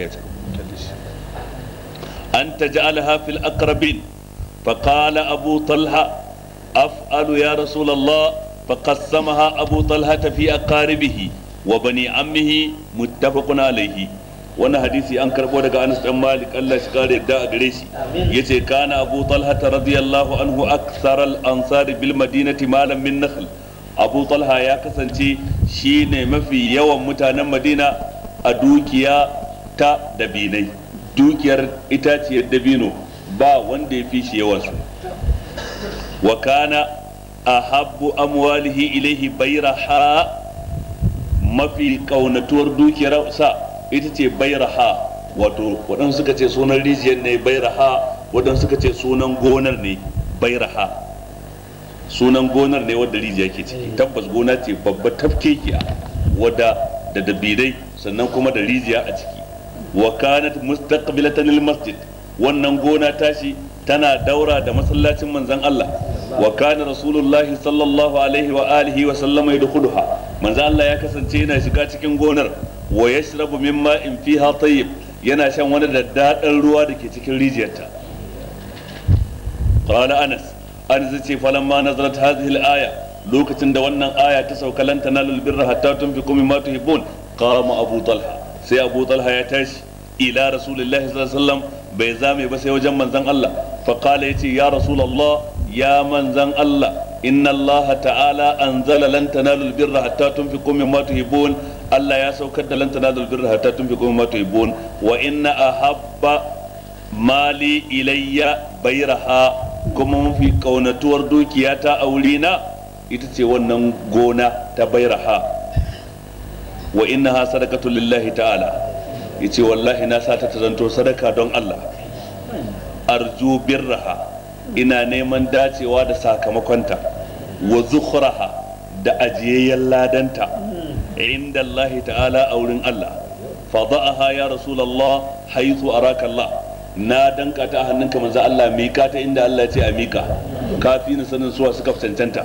A: أن تجعلها في الأقربين. فقال أبو طلحة أفعل يا رسول الله، فقسمها أبو طلحة في أقاربه وبني عمه متفق عليه. wannan hadisi an karbo daga Anas dan Malik Allah shi kare da gare shi yace kana Abu Talha radiyallahu anhu akthar al-ansar bil madinati malan min nakhl. Abu Talha ya kasance shine mafi yawan mutanen Madina a dukiya ta dabinai, dukiyar itaciyar dabino ba wanda ya fi shi yawan su. Wa kana ahabbu amwalihi ilayhi bayraha, mafi kaunatuwar dukiyar sa ita ce bayraha, wato waɗansu suka ce sunan rijiyar ne bayraha, waɗansu suka ce sunan gonar ne bayraha, sunan gonar ne wadda rijiya ke ciki. Tabbas gona ce babba tafkekiya wadda da dabidai sannan kuma da rijiya a ciki. Wa kanat mustaqbilatan lil masjid, wannan gona tashi tana daura da masallacin manzon Allah. Wa kana rasulullahi sallallahu alaihi wa alihi wa sallama yadkhuluha, manzon Allah ya kasance yana shiga cikin gonar. Wa yashrabu min ma'in fiha tayyib, yana shan wani daddadan ruwa da ke cikin rijiyarta. Qala Anas ce falamma nazarat hadhihi al-aya, lokacin da wannan aya ta sauka lan tanalul birra hatta tunfiqu mimma tuhibbun qama Abu Talha, sai Abu Talha ya tashi ila Rasulullahi sallallahu alaihi wasallam, bai zame ba sai wajen manzon Allah. Fa qala yace ya Rasulullah, ya manzon Allah, inna Allah ta'ala anzala lan tanalul birra hatta tunfiqu mimma tuhibbun, Allah ya saukar da lan tanalul birra hatta tunfiqu mimma tuhibbun wa inna ahabba mali ilayya bayraha, kuma mafi kaunatuwar dukiya ta aurina ita ce wannan gona ta bayraha. wa innaha sadaqatu lillahi ta'ala, yace wallahi na sa ta zanto sadaka don Allah. Arju birraha, ina neman dacewa da sakamakonta, wa zukhraha, da ajiyayyen ladanta inda Allah ta'ala a wurin Allah. Fada'aha ya Rasulullah haythu araka Allah, na danka ta a hannunka manzo Allah, mika ta inda Allah ce a mika, kafi ni sanin suwa suka cancanta.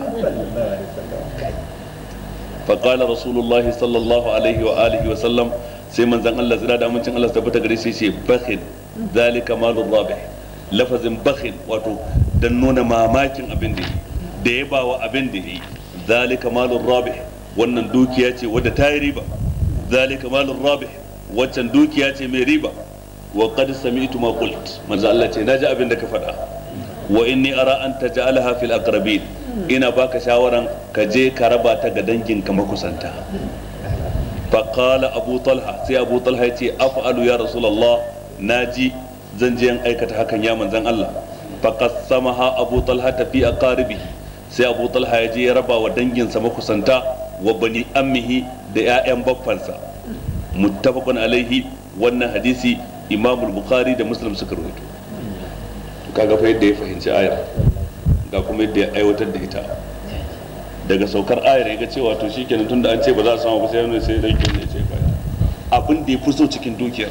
A: Faqala Rasulullah sallallahu alaihi wa alihi wa sallam, sai manzon Allah zira da amincin Allah tabbata gare shi ce bakhil zalika malur rabih. Lafazin bakhil wato dan nuna mamakin abin da ya bawa abin da yi. Zalika malur rabih, wannan dukiya ce wadda ta yi riba. Zalika malur rabih, waccan dukiya ce mai riba. Wa qad sami'tu ma qult, manzo Allah ce naji abin da ka faɗa. Wa inni ara an taj'alaha fil aqrabin, ina baka shawaran ka je ka raba ta ga danginka makusanta. Faqala Abu Talha, sai Abu Talha ya ce af'alu ya Rasulullah, naji zan je in aikata hakan ya manzon Allah. Faqassamaha Abu Talha fi aqaribihi, sai Abu Talha ya je ya raba wa danginsa makusanta, wa bani ammihi da 'ya'yan baffansa. Muttafaqun alaihi, wannan hadisi Imam Bukhari da Muslim suka rawaito. Kaga fa yadda ya fahimci ayar, ga kuma yadda ya aiwatar da ita. Daga saukar ayar ya ga cewa to shikenan tunda an ce ba za a samu ba sai wani sai rankin ne ce baya. Abin da ya fi so cikin dukiyar,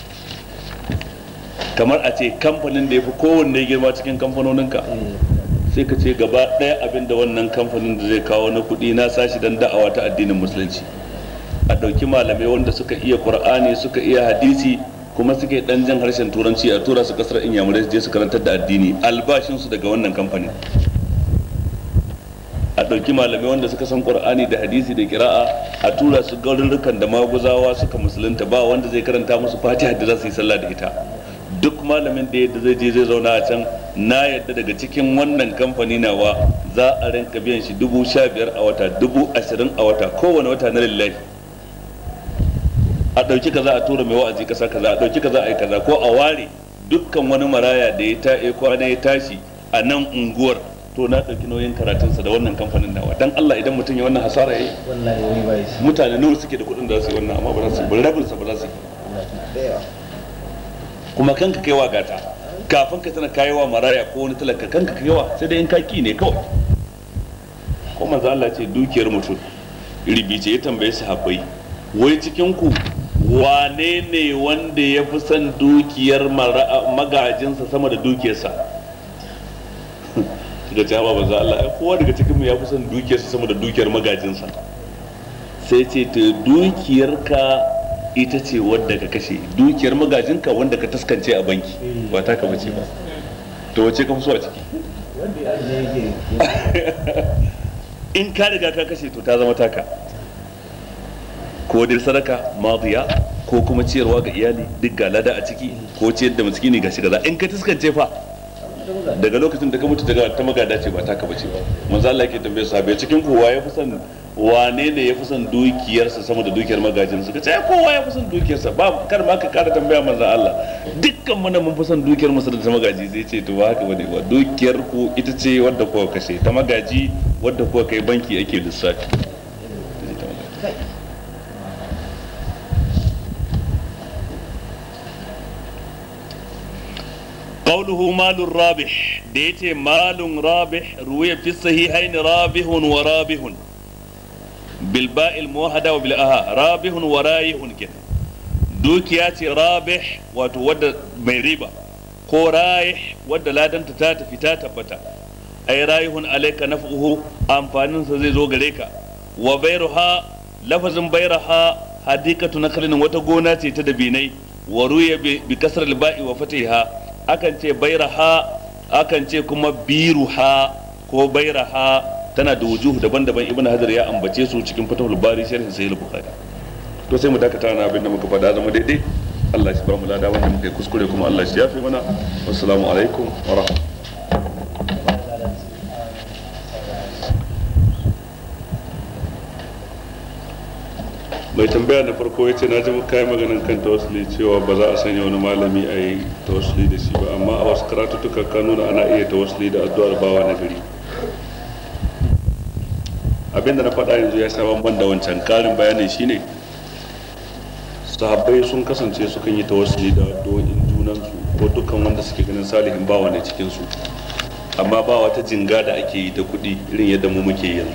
A: kamar a ce kamfanin da ya fi kowanne girma cikin kamfanoninka, sai ka ce gaba ɗaya abin da wannan kamfanin da zai kawo na kuɗi na sashi don da'awa ta addinin musulunci. A ɗauki malamai wanda suka iya Qur'ani, suka iya hadisi, kuma suke ɗan jan harshen turanci, a tura su kasar inyamurai su je su karantar da addini, albashinsu daga wannan kamfanin. A ɗauki malamai wanda suka san Qur'ani da hadisi da kira'a, a tura su garurukan da maguzawa suka musulunta, ba wanda zai karanta musu Fatiha da za su yi sallah da ita. Duk malamin da yadda zai je zai zauna a can, na yadda daga cikin wannan kamfani nawa za a rinka biyan shi 15,000 a wata, 20,000 a wata, kowane wata na lillahi. A ɗauki kaza a tura mai wa'azi kasa kaza, a ɗauki kaza a yi kaza, ko a ware dukkan wani maraya da ya kwana ya tashi a nan unguwar, to na ɗauki nauyin karatunsa da wannan kamfanin nawa. Dan Allah, idan mutum ya wannan hasara yi, mutane nawa suke da kuɗin da za su yi wannan, amma ba za su yi, rabinsa ba za su yi. Kuma kanka kaiwa gata, kafin ka tana kayawa maraya ko wani talaka, kanka kaiwa, sai dai in kaki ne kawai. Ko manzo Allah ce dukiyar mutum ribi ce, ya tambaye sahabbai, wai cikin ku wane ne wanda ya fi son dukiyar magajinsa sama da dukiyarsa? Daga ce haɓa manzo Allah, kowa daga cikin mu ya fi son dukiyarsa sama da dukiyar magajinsa. Sai ce ta dukiyarka ita ce wadda ka kashe, dukiyar magajinka wanda ka taskance a banki, ba ta ka bace ba. To wace ka fi so a ciki? In ka riga ka kashe to ta zama taka, ko dai sadaka madiya, ko kuma ciyarwa ga iyali duk ga lada a ciki, ko ciyar da miskini ga shi gaza. In ka taskance fa, daga lokacin da ka mutu daga ta magada ce, ba ta ka bace ba. Manzo Allah yake tambaye sahabbai, cikin kowa ya fi son, wane ne ya fi son dukiyarsa sama da dukiyar magajin? Suka ce kowa ya fi son dukiyarsa, ba kar ma ka kara tambaya manzo Allah, dukkan mu mun fi son dukiyar mu da ta magaji. Zai ce to ba haka bane ba, dukiyar ku ita ce wadda kuka kashe, ta magaji wadda kuka kai banki ake lissafi. قوله مال رابح، ديتي مال رابح روي في الصحيحين رابح ورابح بالباء الموحدة وبالأها، رابح ورايح كده. دوكياتي رابح وتود ميريبا، كو رايح ود لا دنت تاتا في تاتا بتا، أي رايح عليك نفعه أنفانين سزيزو غريكا. وبيرها لفظ بيرها حديقة نخل وتقوناتي تدبيني، وروي بكسر الباء وفتحها، akan ce bairaha, akan ce kuma biruha ko bairaha, tana da wujuhu daban-daban. Ibn Hajar ya ambace su cikin Fathul Bari sharhin Sahih Bukhari. To sai mu dakata na abin da muka faɗa zama daidai, Allah shi ba mu lada, wanda muka yi kuskure kuma Allah shi yafe mana. Assalamu alaikum wa rahmatullahi. Mai tambaya na farko ya ce, na ji kayan maganin kan tawassuli cewa ba za a sanya wani malami a yi tawassuli da shi ba, amma a wasu karatuttuka ka nuna ana iya tawassuli da addu'ar bawa na gari. Abinda na faɗa yanzu ya sha bamban da wancan. Ƙarin bayanin shine sahabbai sun kasance sukan yi tawassuli da addu'o'in junansu ko dukkan wanda suke ganin salihin bawa ne cikin su, amma ba wata jinga da ake yi ta kuɗi irin yadda mu muke yanzu.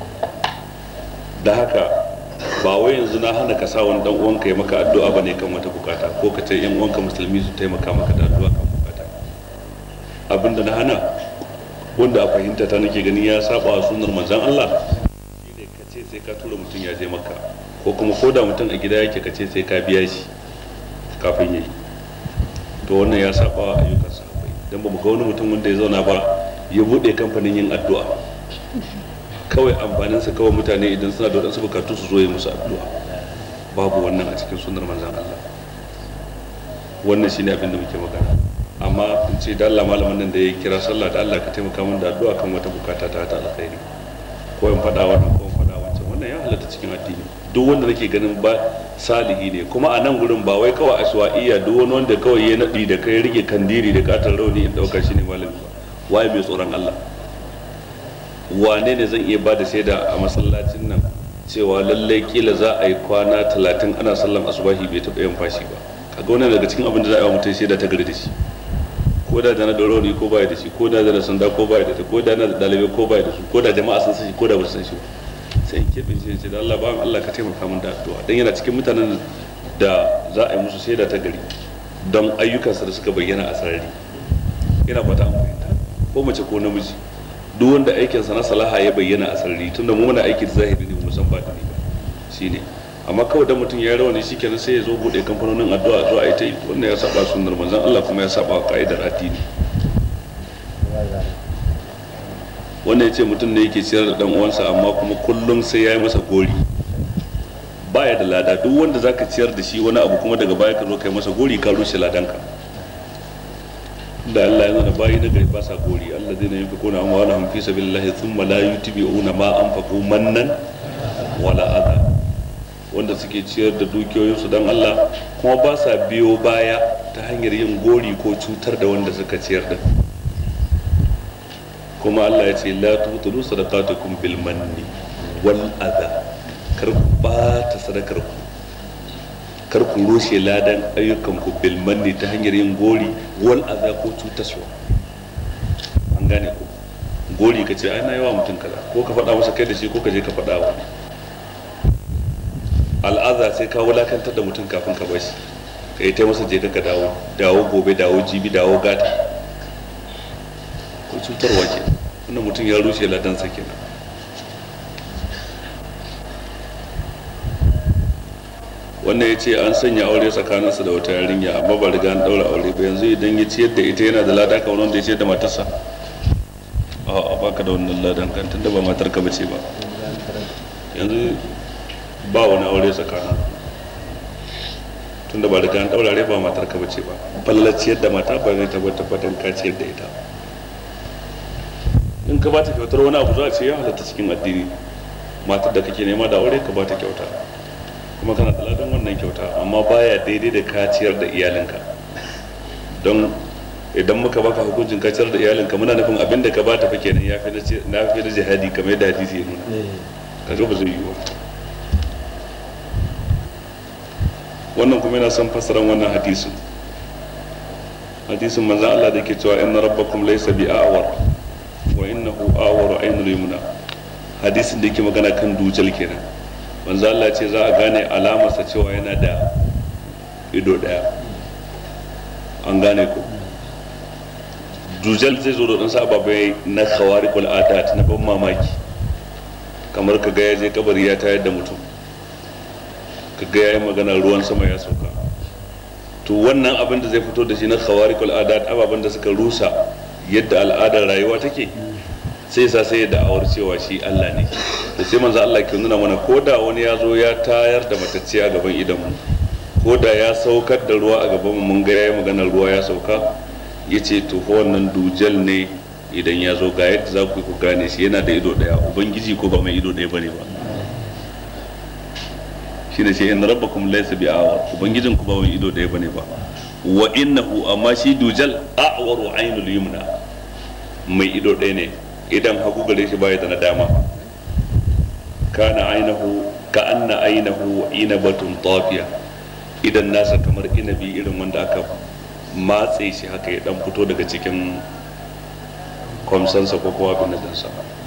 A: Da haka ba wai yanzu na hana ka sa wani dan uwanka ya maka addu'a bane kan wata bukata, ko ka ce yan uwanka musulmi su taimaka maka da addu'a kan bukata. Abinda na hana, wanda a fahimta ta nake ganin ya saba wa sunnar manzon Allah, shine ka ce sai ka tura mutum ya je maka, ko kuma ko da mutum a gida yake ka ce sai ka biya shi kafin yayi. To wannan ya saba wa ayyukan sahabbai, dan ba mu ga wani mutum wanda ya zauna ba ya bude kamfanin yin addu'a. Kawai amfaninsa kawai mutane idan suna da wadansu bukatu su zo yi musu addu'a. Babu wannan a cikin sunnar manzon Allah. Wannan shine abin da muke magana. Amma in ce da Allah malamin nan da ya kira sallah da Allah ka taimaka min da addu'a kan wata bukata ta alkhairi, ko in faɗa wannan ko in faɗa wancan, wannan ya halatta cikin addini. Duk wanda nake ganin ba salihi ne, kuma a nan gurin ba wai kawai ashwa'iyya duk wani wanda kawai ya nadi da kai rike kandiri da katar rauni in dauka shine malami ba. Waye mai tsoron Allah? Wane ne zan iya ba da shaida a masallacin nan cewa lallai kila za a yi kwana 30 ana sallan asubahi bai taɓa yin fashi ba? Kaga wannan daga cikin abin da za a yi wa mutum shaida ta gari da shi. Ko da na da rauni ko baya da shi, ko da na sanda ko baya da ta, ko da na da dalibai ko baya da su, ko da jama'a sun san shi ko da ba su san shi ba. Sai keɓe shi da Allah, ba Allah ka taimaka min da addu'a, dan yana cikin mutanen da za a yi musu shaida ta gari don ayyukansa da suka bayyana a sarari. Ina fata an fahimta, ko mace ko namiji, duk wanda aikinsa na salaha ya bayyana a sarari, tunda mu muna aiki da zahiri ne mu san batini ba shine. Amma kawai da mutum ya rawani shikenan sai ya zo bude kamfanonin addu'a zuwa ita yi, wannan ya saba sunnar manzon Allah kuma ya saba ka'idar addini. Wannan ya ce mutum ne yake ciyar da dan uwansa amma kuma kullum sai ya yi masa gori, baya da lada. Duk wanda zaka ciyar da shi wani abu kuma daga baya ka zo kai masa gori, ka rushe ladanka. Da Allah yana da bayi na gari ba sa gori, alladheena yunfiquna amwalahum fi sabilillahi thumma la yutbi'una ma anfaqu mannan wala adha, wanda suke ciyar da dukiyoyinsu don Allah kuma ba sa biyo baya ta hanyar yin gori ko cutar da wanda suka ciyar da. Kuma Allah ya ce la tubtilu sadaqatukum bil manni wal adha, kar ku bata sadakar ku, kar ku rushe ladan ayyukan ku bil manni ta hanyar yin gori wal adha ko cutaswa. An gane ku, gori ka ce ai na yawa mutum kaza, ko ka faɗa masa kai da shi, ko ka je ka faɗa wani. Al'aza sai ka wulakantar da mutum kafin ka bashi, ka yi ta masa je ka dawo gobe, dawo jibi, dawo gata, ko cutarwa ke. Wannan mutum ya rushe ladansa kenan. Wannan ya ce an sanya aure tsakaninsa da wata yarinya amma ba riga an daura aure ba, yanzu idan ya ciyar da ita yana da lada kamar wanda ya ciyar da matarsa? A'a, baka da wannan ladan kan, tunda ba matar ka bace ba. Yanzu ba wani aure tsakanin, tunda ba riga an daura aure, ba matar ka bace ba. Ballar ciyar da mata ba zai tabbatar ka ciyar da ita. In ka ba ta kyautar wani abu za a ce ya halatta cikin addini. Matar da kake nema da aure ka ba ta kyauta, kuma kana da ladan wannan kyauta, amma baya daidai da ka ciyar da iyalinka. Don idan muka baka hukuncin ka ciyar da iyalinka, muna nufin abin da ka ba ta fa kenan ya fi na jihadi kamar yadda hadisi ya nuna. Kaga ba zai yi ba. Wannan kuma yana son fassaran wannan hadisin manzon Allah da ke cewa inna rabbakum laysa bi'awar wa innahu awaru aynul yumna. Hadisin da yake magana kan dujal kenan. Manzon Allah ce za a gane alamarsa cewa yana da ido daya. An gane ko dujal zai zo da dan sababai na khawariqul adat, na ban mamaki, kamar ka ga ya je kabari ya tayar da mutum, ka ga yayin magana ruwan sama ya sauka. To wannan abin da zai fito da shi na khawariqul adat, ababen da suka rusa yadda al'adar rayuwa take, sai sai da awar cewa shi Allah ne. Da sai manzo Allah ke nuna mana, ko da wani ya zo ya tayar da matacce a gaban idan mu, ko da ya saukar da ruwa a gaban mu, mun ga yayin magana ruwa ya sauka, yace to fa wannan dujal ne. Idan ya zo ga yadda za ku gane shi, yana da ido daya. Ubangiji ko ba mai ido daya bane ba. Shine ce inna rabbakum laysa bi'awar, ubangijin ku ba mai ido daya bane ba. Wa innahu, amma shi dujal a'waru aynul yumna, mai ido daya ne, idan hagu gare shi baya da na dama. Kana aynahu ka anna aynahu inabatun tafiya, idan nasa kamar inabi irin wanda aka matse shi haka ya dan fito daga cikin kwamsansa ko kowa bin nadansa.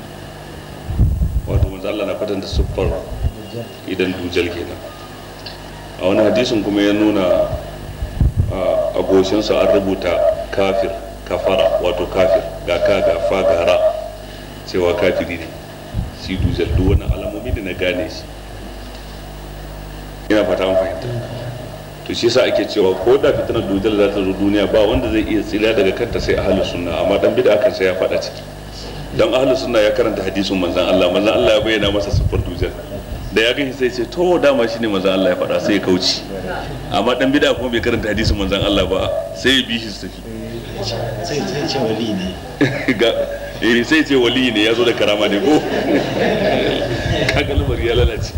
A: Wato manzo Allah na kwatanta siffar idan dujal kenan. A wani hadisin kuma ya nuna a goshinsa an rubuta kafir, kafara, wato kafir, ga ka ga fa ga ra, cewa kafiri ne shi dujal. Duk wani alamomi da na gane shi, ina fata an fahimta. To shi yasa ake cewa ko da fitinar dujal za ta zo duniya ba wanda zai iya tsira daga kanta sai ahlus sunna, amma dan bid'a kan sai ya fada ciki. Dan ahlus sunna ya karanta hadisin manzon Allah ya bayyana masa siffar dujal, da ya gani sai ce to dama shine manzon Allah ya faɗa, sai ya kauce. Amma dan bid'a kuma bai karanta hadisin manzon Allah ba sai ya bi shi su tafi,
B: sai ce wali ne
A: sai ce wali ne, ya zo da karama ne ko kaga lamari ya lalace.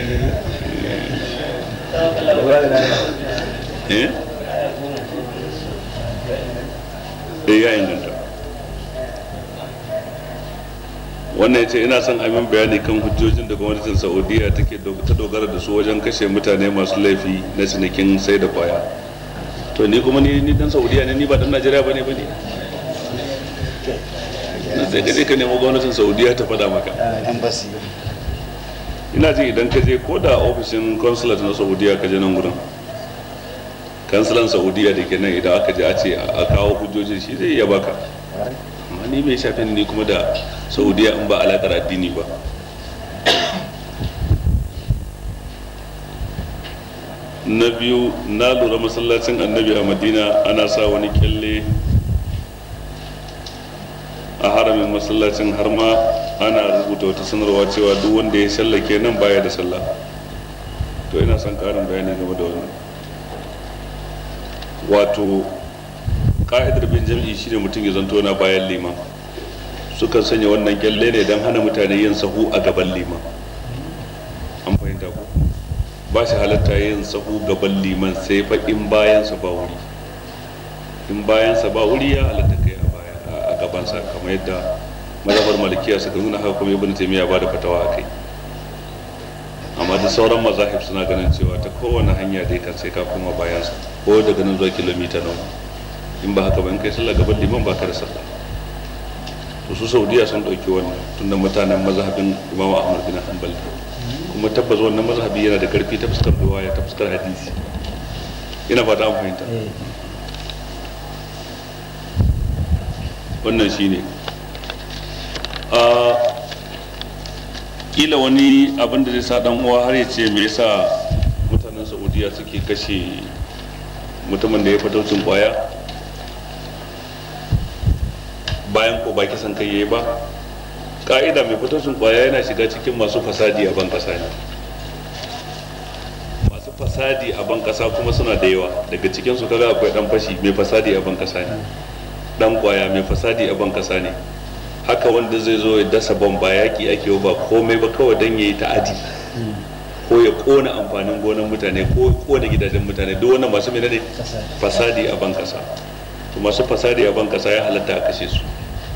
A: Ya inganta. Wannan ya ce ina son amin bayani kan hujjojin da gwamnatin Saudiya ta dogara da su wajen kashe mutane masu laifi na cinikin sai da kwaya. To ni kuma ni dan Saudiya ne, ni ba dan Najeriya bane sai ka je ka nemo gwamnatin Saudiya ta faɗa maka. Ina jin idan ka je ko da ofishin consulate na Saudiya ka je nan gurin, kansulan Saudiya da ke nan, idan aka je a ce a kawo hujjoji shi zai iya baka. Amma ni bai shafe ni kuma da Saudiya in ba alaƙar addini ba. Na biyu, na lura masallacin Annabi a Madina ana sa wani kyalle a haramin masallacin, har ma ana rubuta wata sanarwa cewa duk wanda ya sallake nan baya da sallah. To ina son karin bayani game da wannan. Wato ka'idar bin jam'i shine mutum ya zanto na bayan liman. Sukan sanya wannan kyalle ne don hana mutane yin sahu a gaban liman. An fahimta ko? Ba shi halatta yin sahu gaban liman sai fa in bayansa ba wuri. In bayansa ba wuri ya halatta kai a gabansa, kamar yadda mazhabar malikiya suka nuna, haka kuma ibn taymiya ba da fatawa akai. Amma da sauran mazahib suna ganin cewa ta kowane hanya dai kan sai ka koma bayansa, ko daga nan zuwa kilomita nawa. In ba haka ba in kai sallah gaban liman ba ka da sallah. To su Saudiya sun dauki wannan tunda mutanen mazhabin Imam Ahmad bin Hanbal, kuma tabbas wannan mazhabi yana da karfi ta fuskar riwaya, ta fuskar hadisi. Ina fata an fahimta. Wannan shine kila wani abin da zai sa dan uwa har ya ce me yasa mutanen Saudiya suke kashe mutumin da ya fataucin kwaya bayan ko ba kisan kai yayi ba. Ka'ida mai fataucin kwaya yana shiga cikin masu fasadi a ban kasa ne. Masu fasadi a ban kasa kuma suna da yawa, daga cikin su kaga akwai dan fashi mai fasadi a ban kasa ne, dan kwaya mai fasadi a ban kasa ne. Haka wanda zai zo ya dasa bom, ba yaki ake ba komai ba, kawai dan yayi ta'adi ko ya kona amfanin gonan mutane ko kona gidajen mutane, duk wannan masu menene fasadi a ban kasa. To masu fasadi a ban kasa ya halatta a kashe su,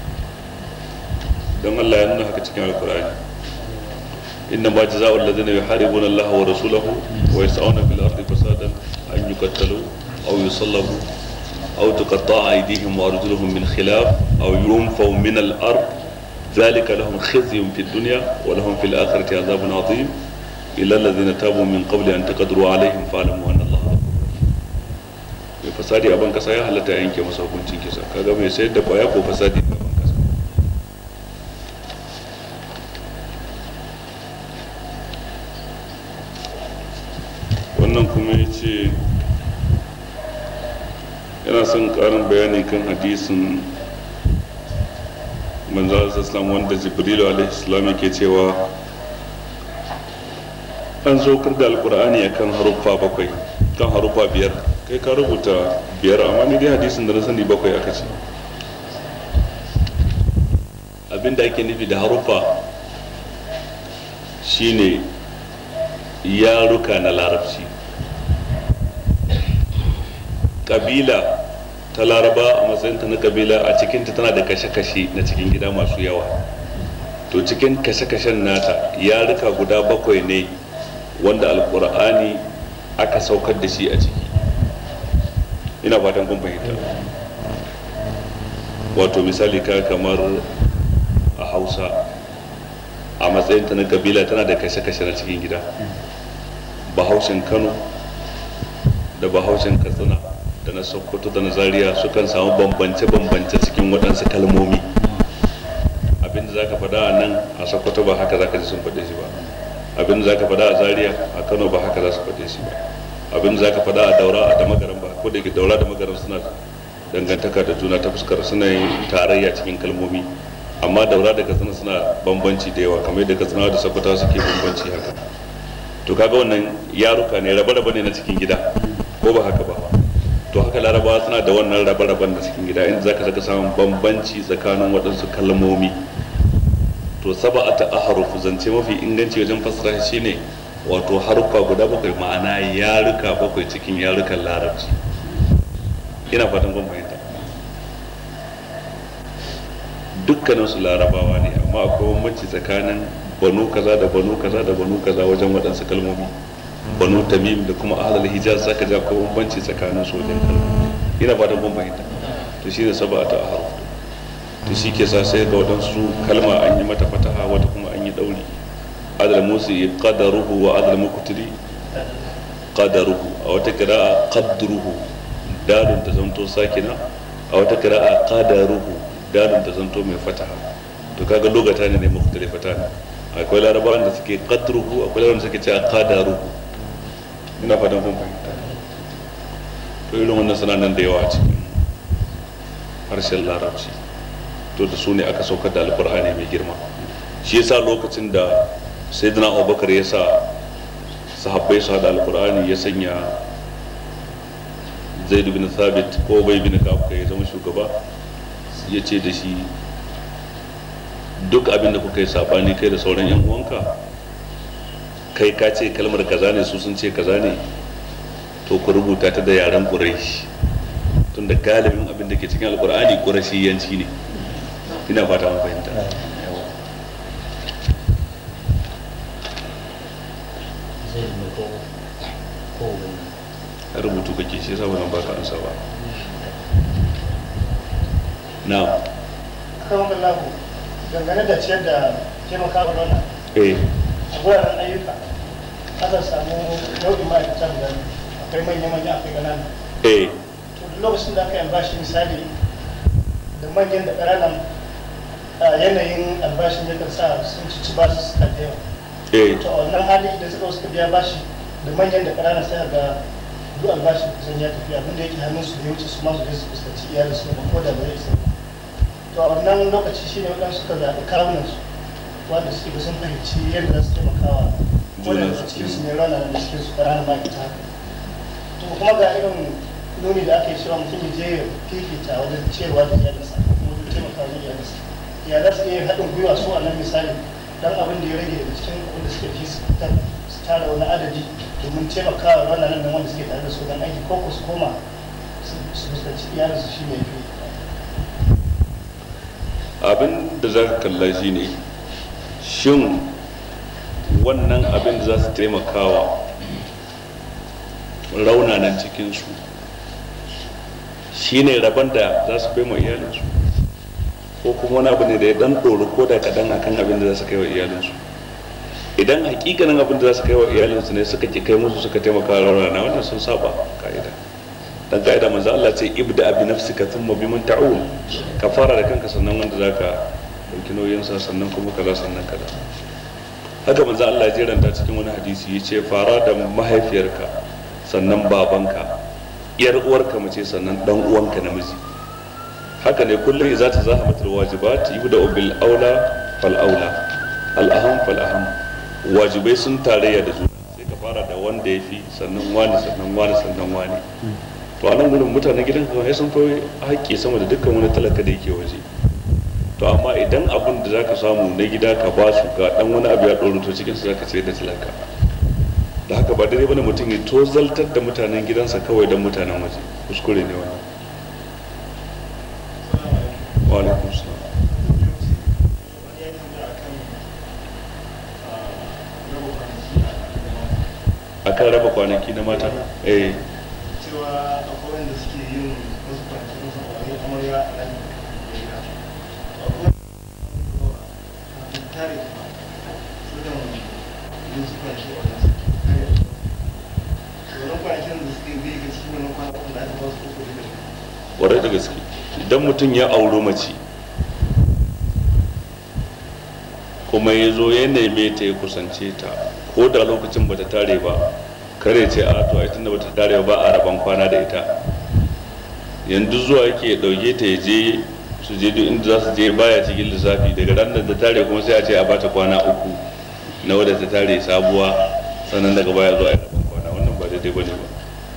A: don Allah ya nuna haka cikin Alkur'ani. inna ma jazaa'u alladhina yuharibuna Allah wa rasulahu wa yas'una fil ardi fasadan an yuqattalu aw yusallabu أو تقطع أيديهم وأرجلهم من خلاف أو ينفوا من الأرض ذلك لهم خزي في الدنيا ولهم في الآخرة عذاب عظيم إلا الذين تابوا من قبل أن تقدروا عليهم فاعلموا أن الله غفور رحيم. fasadi a ban kasa ya halatta yanke masa hukuncin kisa. Kaga mai sayar da kwaya ko fasadi a ban kasa. Wannan kuma ya ce yana son karin bayani kan hadisin manzo sallallahu wanda Jibrilu alaihi salam yake cewa an saukar da alkur'ani akan haruffa 7 kan haruffa 5, kai ka rubuta 5 amma ni dai hadisin da na sani 7 aka ce. Abinda ake nufi da haruffa shine yaruka na larabci. Kabila ta Laraba a matsayinta na kabila a cikinta tana da kashe-kashe na cikin gida masu yawa. To cikin kashe-kashen nata yaruka guda 7 ne wanda alkur'ani aka saukar da shi a ciki. Ina fatan kun fahimta. Wato misali ka kamar a Hausa a matsayin ta na kabila tana da kashe-kashe na cikin gida. Bahaushen Kano da Bahaushen Katsina da na Sokoto da na Zaria sukan samu bambance-bambance cikin waɗansu kalmomi. Abinda za ka faɗa a nan a Sokoto ba haka za ka ji sun faɗe shi ba. Abinda za ka faɗa a Zaria a Kano ba haka za su faɗe shi ba. Abinda za ka faɗa a Daura a Damagaram ba, ko da ke Daura da Magaram suna dangantaka da juna ta fuskar suna yin tarayya cikin kalmomi, amma Daura da Katsina suna bambanci da yawa, kamar yadda Katsinawa da Sokoto suke bambanci haka. To kaga wannan yaruka ne, rabe-rabe ne na cikin gida, ko ba haka ba. To haka Larabawa suna da wannan rabe-raben na cikin gida, inda zaka saka samun bambanci tsakanin waɗansu kalmomi. To saba'ata ahruf, zance mafi inganci wajen fassara shi ne wato haruffa guda bakwai, ma'ana yaruka bakwai cikin yarukan Larabci. Ina fatan kun fahimta. Dukkanin su Larabawa ne, amma akwai bambanci tsakanin banu kaza da banu kaza da banu kaza wajen waɗansu kalmomi. Banu Tamim da kuma ahlul Hijaz zaka ji akwai bambanci tsakanin su wajen kalmomi. Ina fatan kun fahimta. To shine saba'ata ahruf. To shi ke sa sai ga waɗansu kalma an yi mata fataha, wata kuma an yi ɗauri. Adal musi qadaruhu wa adal muqtiri qadaruhu, a wata qira'a qadruhu, dalun ta zanto sakina, a wata qira'a qadaruhu, dalun ta zanto mai fataha. To kaga lugata ne mukhtalifata ne. Akwai larabawan da suke qadruhu, akwai larabawan da suke cewa qadaruhu. Ina fatan kun fahimta. To irin wannan suna nan da yawa a cikin harshen Larabci. To da su ne aka saukar da alkur'ani mai girma. Shi yasa lokacin da sayyidina Abubakar ya sa sahabbai su hada alkur'ani, ya sanya Zaid bin Thabit ko Ubay bin Ka'ab ya zama shugaba, ya ce da shi duk abin da kuka yi sabani kai da sauran yan uwanka, kai ka ce kalmar kaza ne, su sun ce kaza ne, to ku rubuta ta da yaren Quraysh, tunda galibin abin da ke cikin alkur'ani Qurayshiyanci ne. Ina fata mun fahimta. Rubutu kake shi yasa wannan baka ansa ba. Na
C: kan kallahu dangane da ciyar da taimaka wa nuna a guraren ayyuka aka samu nau'in ma'aikata guda, akwai manya-manya akwai ƙanana. To duk lokacin da aka yi albashi misali da manyan da ƙananan, yanayin albashin yakan sa sun ci ba su suka da yawa. To a wannan hali idan suka biya bashi da manyan da ƙananan sai ga duk albashin kusan ya tafi, abin da yake hannun su da ya wuce su ma su je su fuskanci iyalin su ba, ko da ba zai isa. To a wannan lokaci shine waɗansu suka zaɓi kawunan su wanda suke sun fahimci yadda za su taimakawa ko da cikin su ne rana da cikin su ƙananan ma'aikata. To kuma ga irin nuni da aka yi cewa mutum ya je ya fifita wajen ciyarwa da iyalinsa ko kuma wajen taimakawa da iyalinsa. Ya za su iya haɗin gwiwa su a nan misali don abin da ya rage daga cikin abin da suke fi su tara wani adadi domin taimakawa wannan nan wanda suke tare da su don aiki, ko su koma su fuskanci iyalinsu shi ne fi.
A: Abin da za ka kalla shi ne shin wannan abin da za su taimakawa raunanan cikinsu shi ne rabon da za su bai ma iyalinsu, ko kuma wani abu ne da ya dan ɗoro ko da kaɗan akan abin da za su kai wa iyalinsu. Idan hakikanin abin da za su kai wa iyalinsu ne suka ki kai musu suka taimaka raunana, wannan sun saba ka'ida. Dan ka'ida manzo Allah ce ibda bi nafsika thumma biman ta'ul, ka fara da kanka sannan wanda zaka dauki nauyin sa, sannan kuma kaza sannan kaza. Haka manzo Allah ya jiranta cikin wani hadisi yace fara da mahaifiyarka sannan babanka, yar uwarka mace sannan dan uwanka namiji. Haka ne kullum idza tazahamatul wajibat yubda bil aula fal aula, al aham fal aham. Wajibai sun tarayya da juna, sai ka fara da wanda yafi sannan wani sannan wani sannan wani. To a nan gudun mutanen gidan kuma sun fi haƙƙi sama da dukkan wani talaka da yake waje. To amma idan abin da zaka samu na gida ka ba su ga dan wani abu ya ɗoro, to cikin su zaka sayar da talaka. Da haka ba dare bane mutum ya tozaltar da mutanen gidansa kawai don mutanen waje, kuskure ne wannan. Wa alaikum salam. Akan akan raba kwanaki na mata
C: cewa akwai wanda suke yin wasu kwanaki na saurari amarya a nan da gida akwai kafin tare sukan yin su kwanaki a wajen kare wannan kwanakin da suke zai ga cikin wannan kwanakin da aka ba su uku da
A: ƙwarai da gaske idan mutum ya auro mace kuma ya zo ya neme ta ya kusance ta ko da lokacin bata tare ba kare ce a to ai tunda bata tare ba a raban kwana da ita yanzu zuwa yake ya dauke ta ya je su je duk inda za su je baya cikin lissafi daga ranar da tare kuma sai a ce a bata kwana uku na wadda ta tare sabuwa sannan daga baya zuwa a raban kwana wannan ba daidai bane ba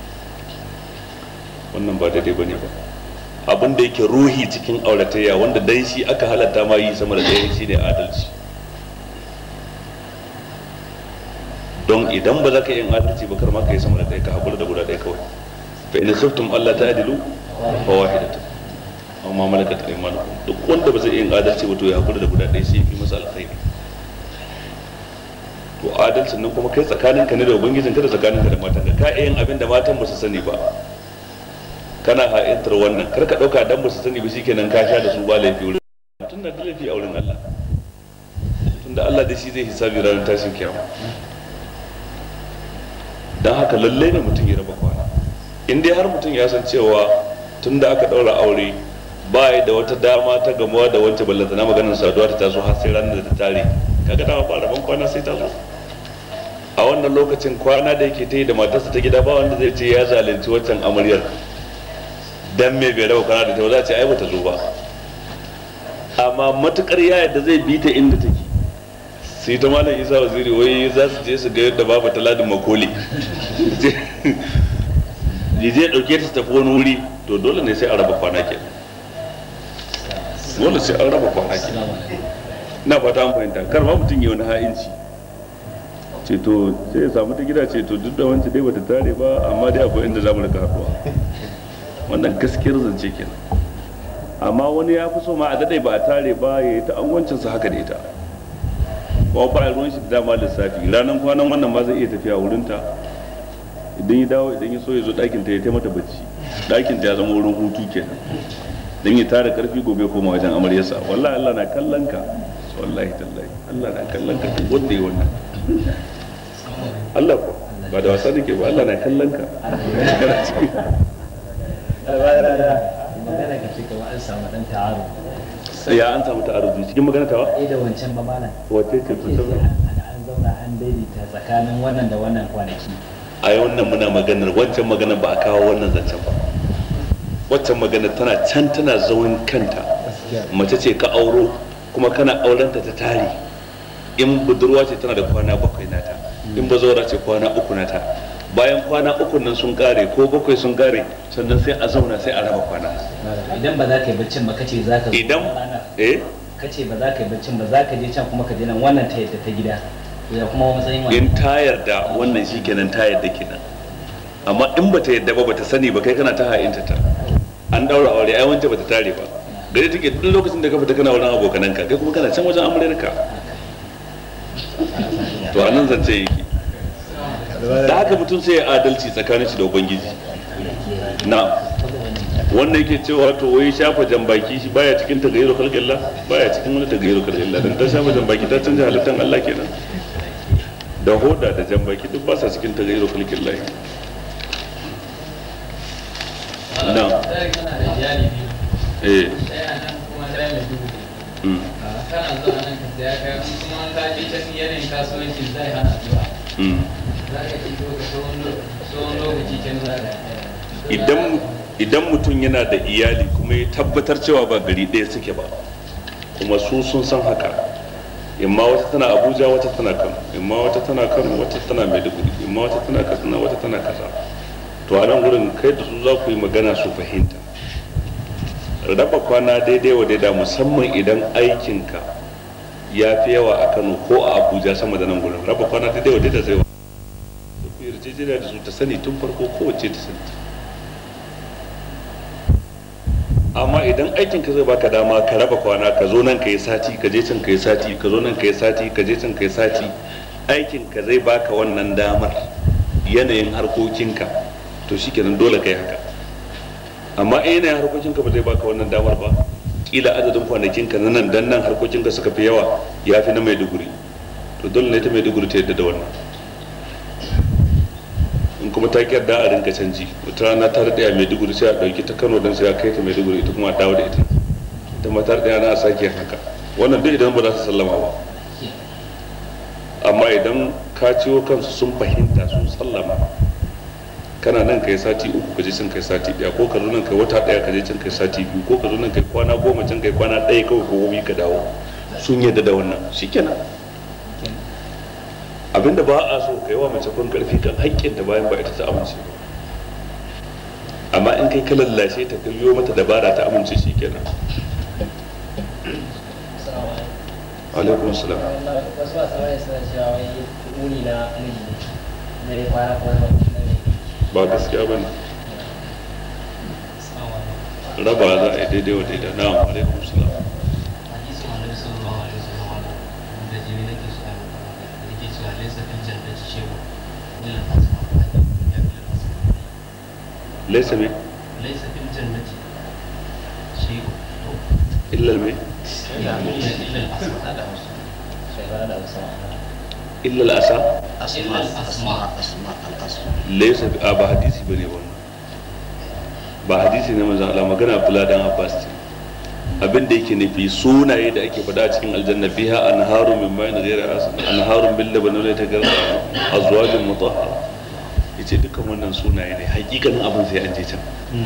A: wannan ba daidai bane ba abin da yake ruhi cikin auratayya wanda dan shi aka halatta ma yi sama da ɗaya shine adalci don idan ba za ka yi adalci ba kar ma ka yi sama da ɗaya ka haƙura da guda ɗaya kawai fa in suftum Allah ta'dilu fa wahidatan amma malakat aymanukum duk wanda ba zai yi adalci ba to ya haƙura da guda ɗaya sai fi masa alkhairi to adalcin nan kuma kai tsakaninka ne da ubangijinka da tsakaninka da matanka ka yin abin da matan ba su sani ba kana ha'intar wannan kar ka ɗauka dan ba su sani ba shikenan ka sha da su ba laifi wurin tun da laifi a wurin Allah tunda Allah da shi zai hisabi ranar tashin kiyama don haka lallai ne mutum ya raba kwana in dai har mutum ya san cewa tun da aka ɗaura aure ba ya da wata dama ta gamuwa da wancan ballanta na maganar saduwa ta taso har sai ranar da ta tare kaga dama ba raban kwana sai ta zo a wannan lokacin kwana da yake ta yi da matarsa ta gida ba wanda zai ce ya zalunci wancan amaryar dan me bai raba kwana da ta ba za a ce ai bata zo ba amma matukar ya yadda zai bi ta inda take sai ta malam Isa Waziri wai za su je su ga yadda babu taladin makoli je dauke ta tafi wani wuri to dole ne sai a raba kwana ke dole sai an raba kwana ke na fata an fahimta kar ma mutum ya wani ha'inci ce to sai ya samu ta gida ce to duk da wancan dai bata tare ba amma dai akwai inda za mu rika haɗuwa wannan gaskiyar zance kenan amma wani ya fi so ma a daɗe ba a tare ba ya yi ta angwancinsa haka da ita kuma ba a ruwan shi da dama lissafi ranar kwanan wannan ma zai iya tafiya wurinta idan ya dawo idan ya so ya zo ɗakin ta ya taimata bacci ɗakin ta ya zama wurin hutu kenan dan ya tara karfi gobe koma wajen amaryarsa wallahi Allah na kallon ka wallahi tallahi Allah na kallon ka wanda ya wannan Allah ko ba da wasa nake ba Allah na kallon ka
B: magana ka ce kawai an samu dan ta'aru
A: ya an samu ta'aruzi cikin magana tawa
B: da wancan ba malam
A: wace ce ku saboda
B: an zauna an daidaita tsakanin wannan da wannan kwanaki
A: ai wannan muna maganar wancan magana ba a kawo wannan zancen ba waccan magana tana can tana zaun kanta mace ce ka auro kuma kana aurenta ta tare in budurwa ce tana da kwana 7 nata in bazawara ce kwana 3 nata bayan kwana 3 nan sun kare ko 7 sun kare sannan sai a zauna sai a raba kwana
B: idan ba za ka yi baccin ba kace za ka zo
A: idan
B: kace ba za ka yi baccin ba za ka je can kuma ka je nan wannan ta yadda ta gida ya kuma matsayin wannan
A: in ta yarda wannan shikenan ta yarda kenan amma in bata yarda ba bata sani ba kai kana ta ha'inta ta an daura aure ai wance bata tare ba gare take duk lokacin da ka fita kana wurin abokananka kai kuma kana can wajen amaryarka to anan zance yake da haka mutum sai ya adalci tsakanin shi da ubangiji na wannan yake cewa to wai shafa jambaki shi baya cikin tagayyar khalqillah baya cikin wani tagayyar khalqillah dan ta shafa jambaki ta canja halittan Allah kenan da hoda da jambaki duk ba sa cikin tagayyar khalqillah na
D: kana zuwa nan ka saya kai kuma ka je can yanayin kasuwancin zai hana zuwa za ka ci ka tsohon lokaci can za ka
A: idan mutum yana da iyali kuma ya tabbatar cewa ba gari ɗaya suke ba kuma su sun san haka imma wata tana abuja wata tana kano imma wata tana kano wata tana maiduguri imma wata tana katsina wata tana kaza to a nan wurin kai da su za ku yi magana su fahimta raba kwana daidai wa daida musamman idan aikinka ya fi yawa a kano ko a abuja sama da nan gurin raba kwana daidai wa daida zai wa da ku yarjejeniya da su ta sani tun farko kowace ta sani amma idan aikinka zai baka dama ka raba kwana ka zo nan ka yi sati ka je can ka yi sati ka zo nan ka yi sati ka je can ka yi sati aikinka zai baka wannan damar yanayin harkokinka to shikenan dole kai haka. Amma in yanayin harkokinka ba zai baka wannan damar ba, kila adadin kwanakinka na nan dan nan harkokinka suka fi yawa ya fi na Maiduguri, to dole ne ta Maiduguri ta yadda da wannan. In kuma ta yarda a rinka canji, wata rana ta daɗe a Maiduguri sai a ɗauki ta Kano don sai a kai ta Maiduguri, ita kuma a dawo da ita, ita ma ta daɗe na a sake haka. Wannan duk idan ba za su sallama ba. Amma idan ka ciwo kansu sun fahimta sun sallama, kana nan kai sati 3 ka je can kai sati 1, ko ka zo nan kai wata 1 ka je can kai sati 2, ko ka zo nan kai kwana 10 can kai kwana 1 kawai ko gobe ka dawo, sun yadda da wannan shikenan. Abinda ba a so kai wa mace kun karfi kan haƙƙin ta bayan ba ita ta amince ba, amma in kai ka lallashe ta kallo mata dabara ta amince shikenan. Alaikum salam.
B: Wasu masu wani suna cewa wai wuni na miji ne, dare kwana kwana
A: ba gaskiya ba ne, raba za a yi daidai wa daidai. Na alaikum salam. laisa me?
E: laisa fil jannati shay'un
A: illa al me? illa al asa laisa ba hadisi bane wannan, ba hadisi ne manzon Allah, magana Abdullah dan Abbas ce. Abin da yake nufi sunaye da ake faɗa cikin aljanna, fiha anharu min ma'in ghayri asin, anharun bil laban la tagarra, azwajun mutahhara. Yace dukkan wannan sunaye ne, hakikanin abin sai an je can.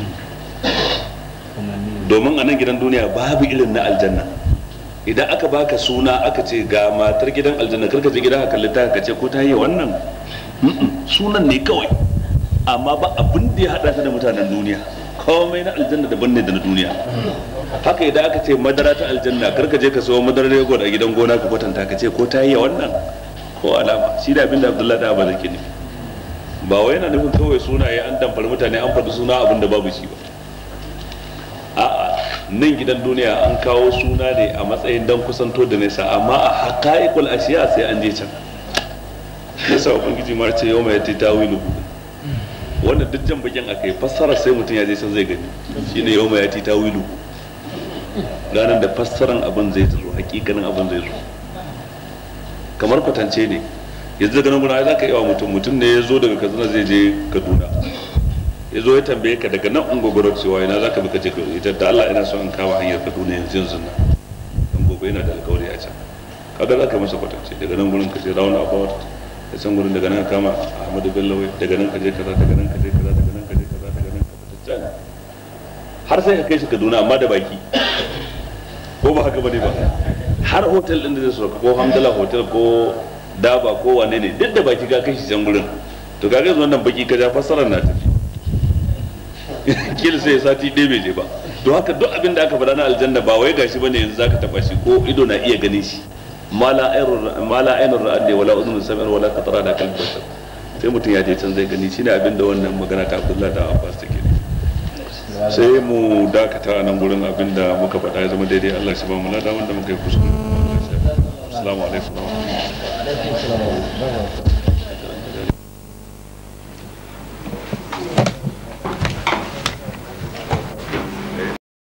A: Domin a nan gidan duniya babu irin na aljanna. Idan aka baka suna aka ce ga matar gidan aljanna, karka je gida ka kalli ta ka ce ko ta yi wannan, sunan ne kawai, amma ba abin da ya hada ta da mutanen duniya. Komai na aljanna daban ne da na duniya. Haka idan aka ce madara ta aljanna, karka je ka sayo madarar yogurt a gidan gona ka kwatanta ka ce ko ta yi wannan ko alama. Shi da abin da Abdullahi da Abba zake nufi, ba wai yana nufin kawai sunaye an damfari mutane an faɗi suna abin da babu shi ba. A'a, nan gidan duniya an kawo suna ne a matsayin dan kusanto da nesa, amma a haqa'iqul ashiya sai an je can. Yasa ubangiji ma ce yau mai tawilu, wannan duk jan bakin akai fassara sai mutum ya je can zai gani, shine yau mai tawilu, ranar da fassaran abin zai zo, hakikanin abin zai zo. Kamar kwatance ne, yanzu daga nan guna za ka yi wa mutum ne ya zo daga Katsina zai je Kaduna, ya zo ya tambaye ka daga nan ungogoro cewa ina za ka bi ka je Kaduna, da Allah ina so in kawo hanyar Kaduna yanzu nan, dan gobe yana da alkawari a can. Kaga za ka masa kwatance, daga nan gurin ka je Round About, da can gurin daga nan kama Ahmadu Bello, daga nan ka je kaza, daga nan ka je kaza, daga nan ka je kaza, daga nan ka fita har sai ka kai shi Kaduna, amma da baki, ko ba haka bane ba. Har hotel din da zai sauka, ko Hamdala hotel ko Daba ko wane ne, duk da baki ka kai shi can gurin, to kaga yanzu wannan baki ka ja fassarar na tafi. Kila sai sati ɗaya bai je ba. To haka duk abin da aka faɗa na aljanna ba wai gashi bane yanzu zaka taba shi ko ido na iya ganin shi. Mala ainur ra'ad wala udhun sam'ar wala qatara da kalbi basar. Sai mutum ya je can zai gani, shine abin da wannan magana ta Abdullahi da Abbas take. Sai mu dakata a nan gurin, abin da muka faɗa ya zama daidai, Allah shi ba mu lada, wanda muka yi kuskure. Assalamu alaikum.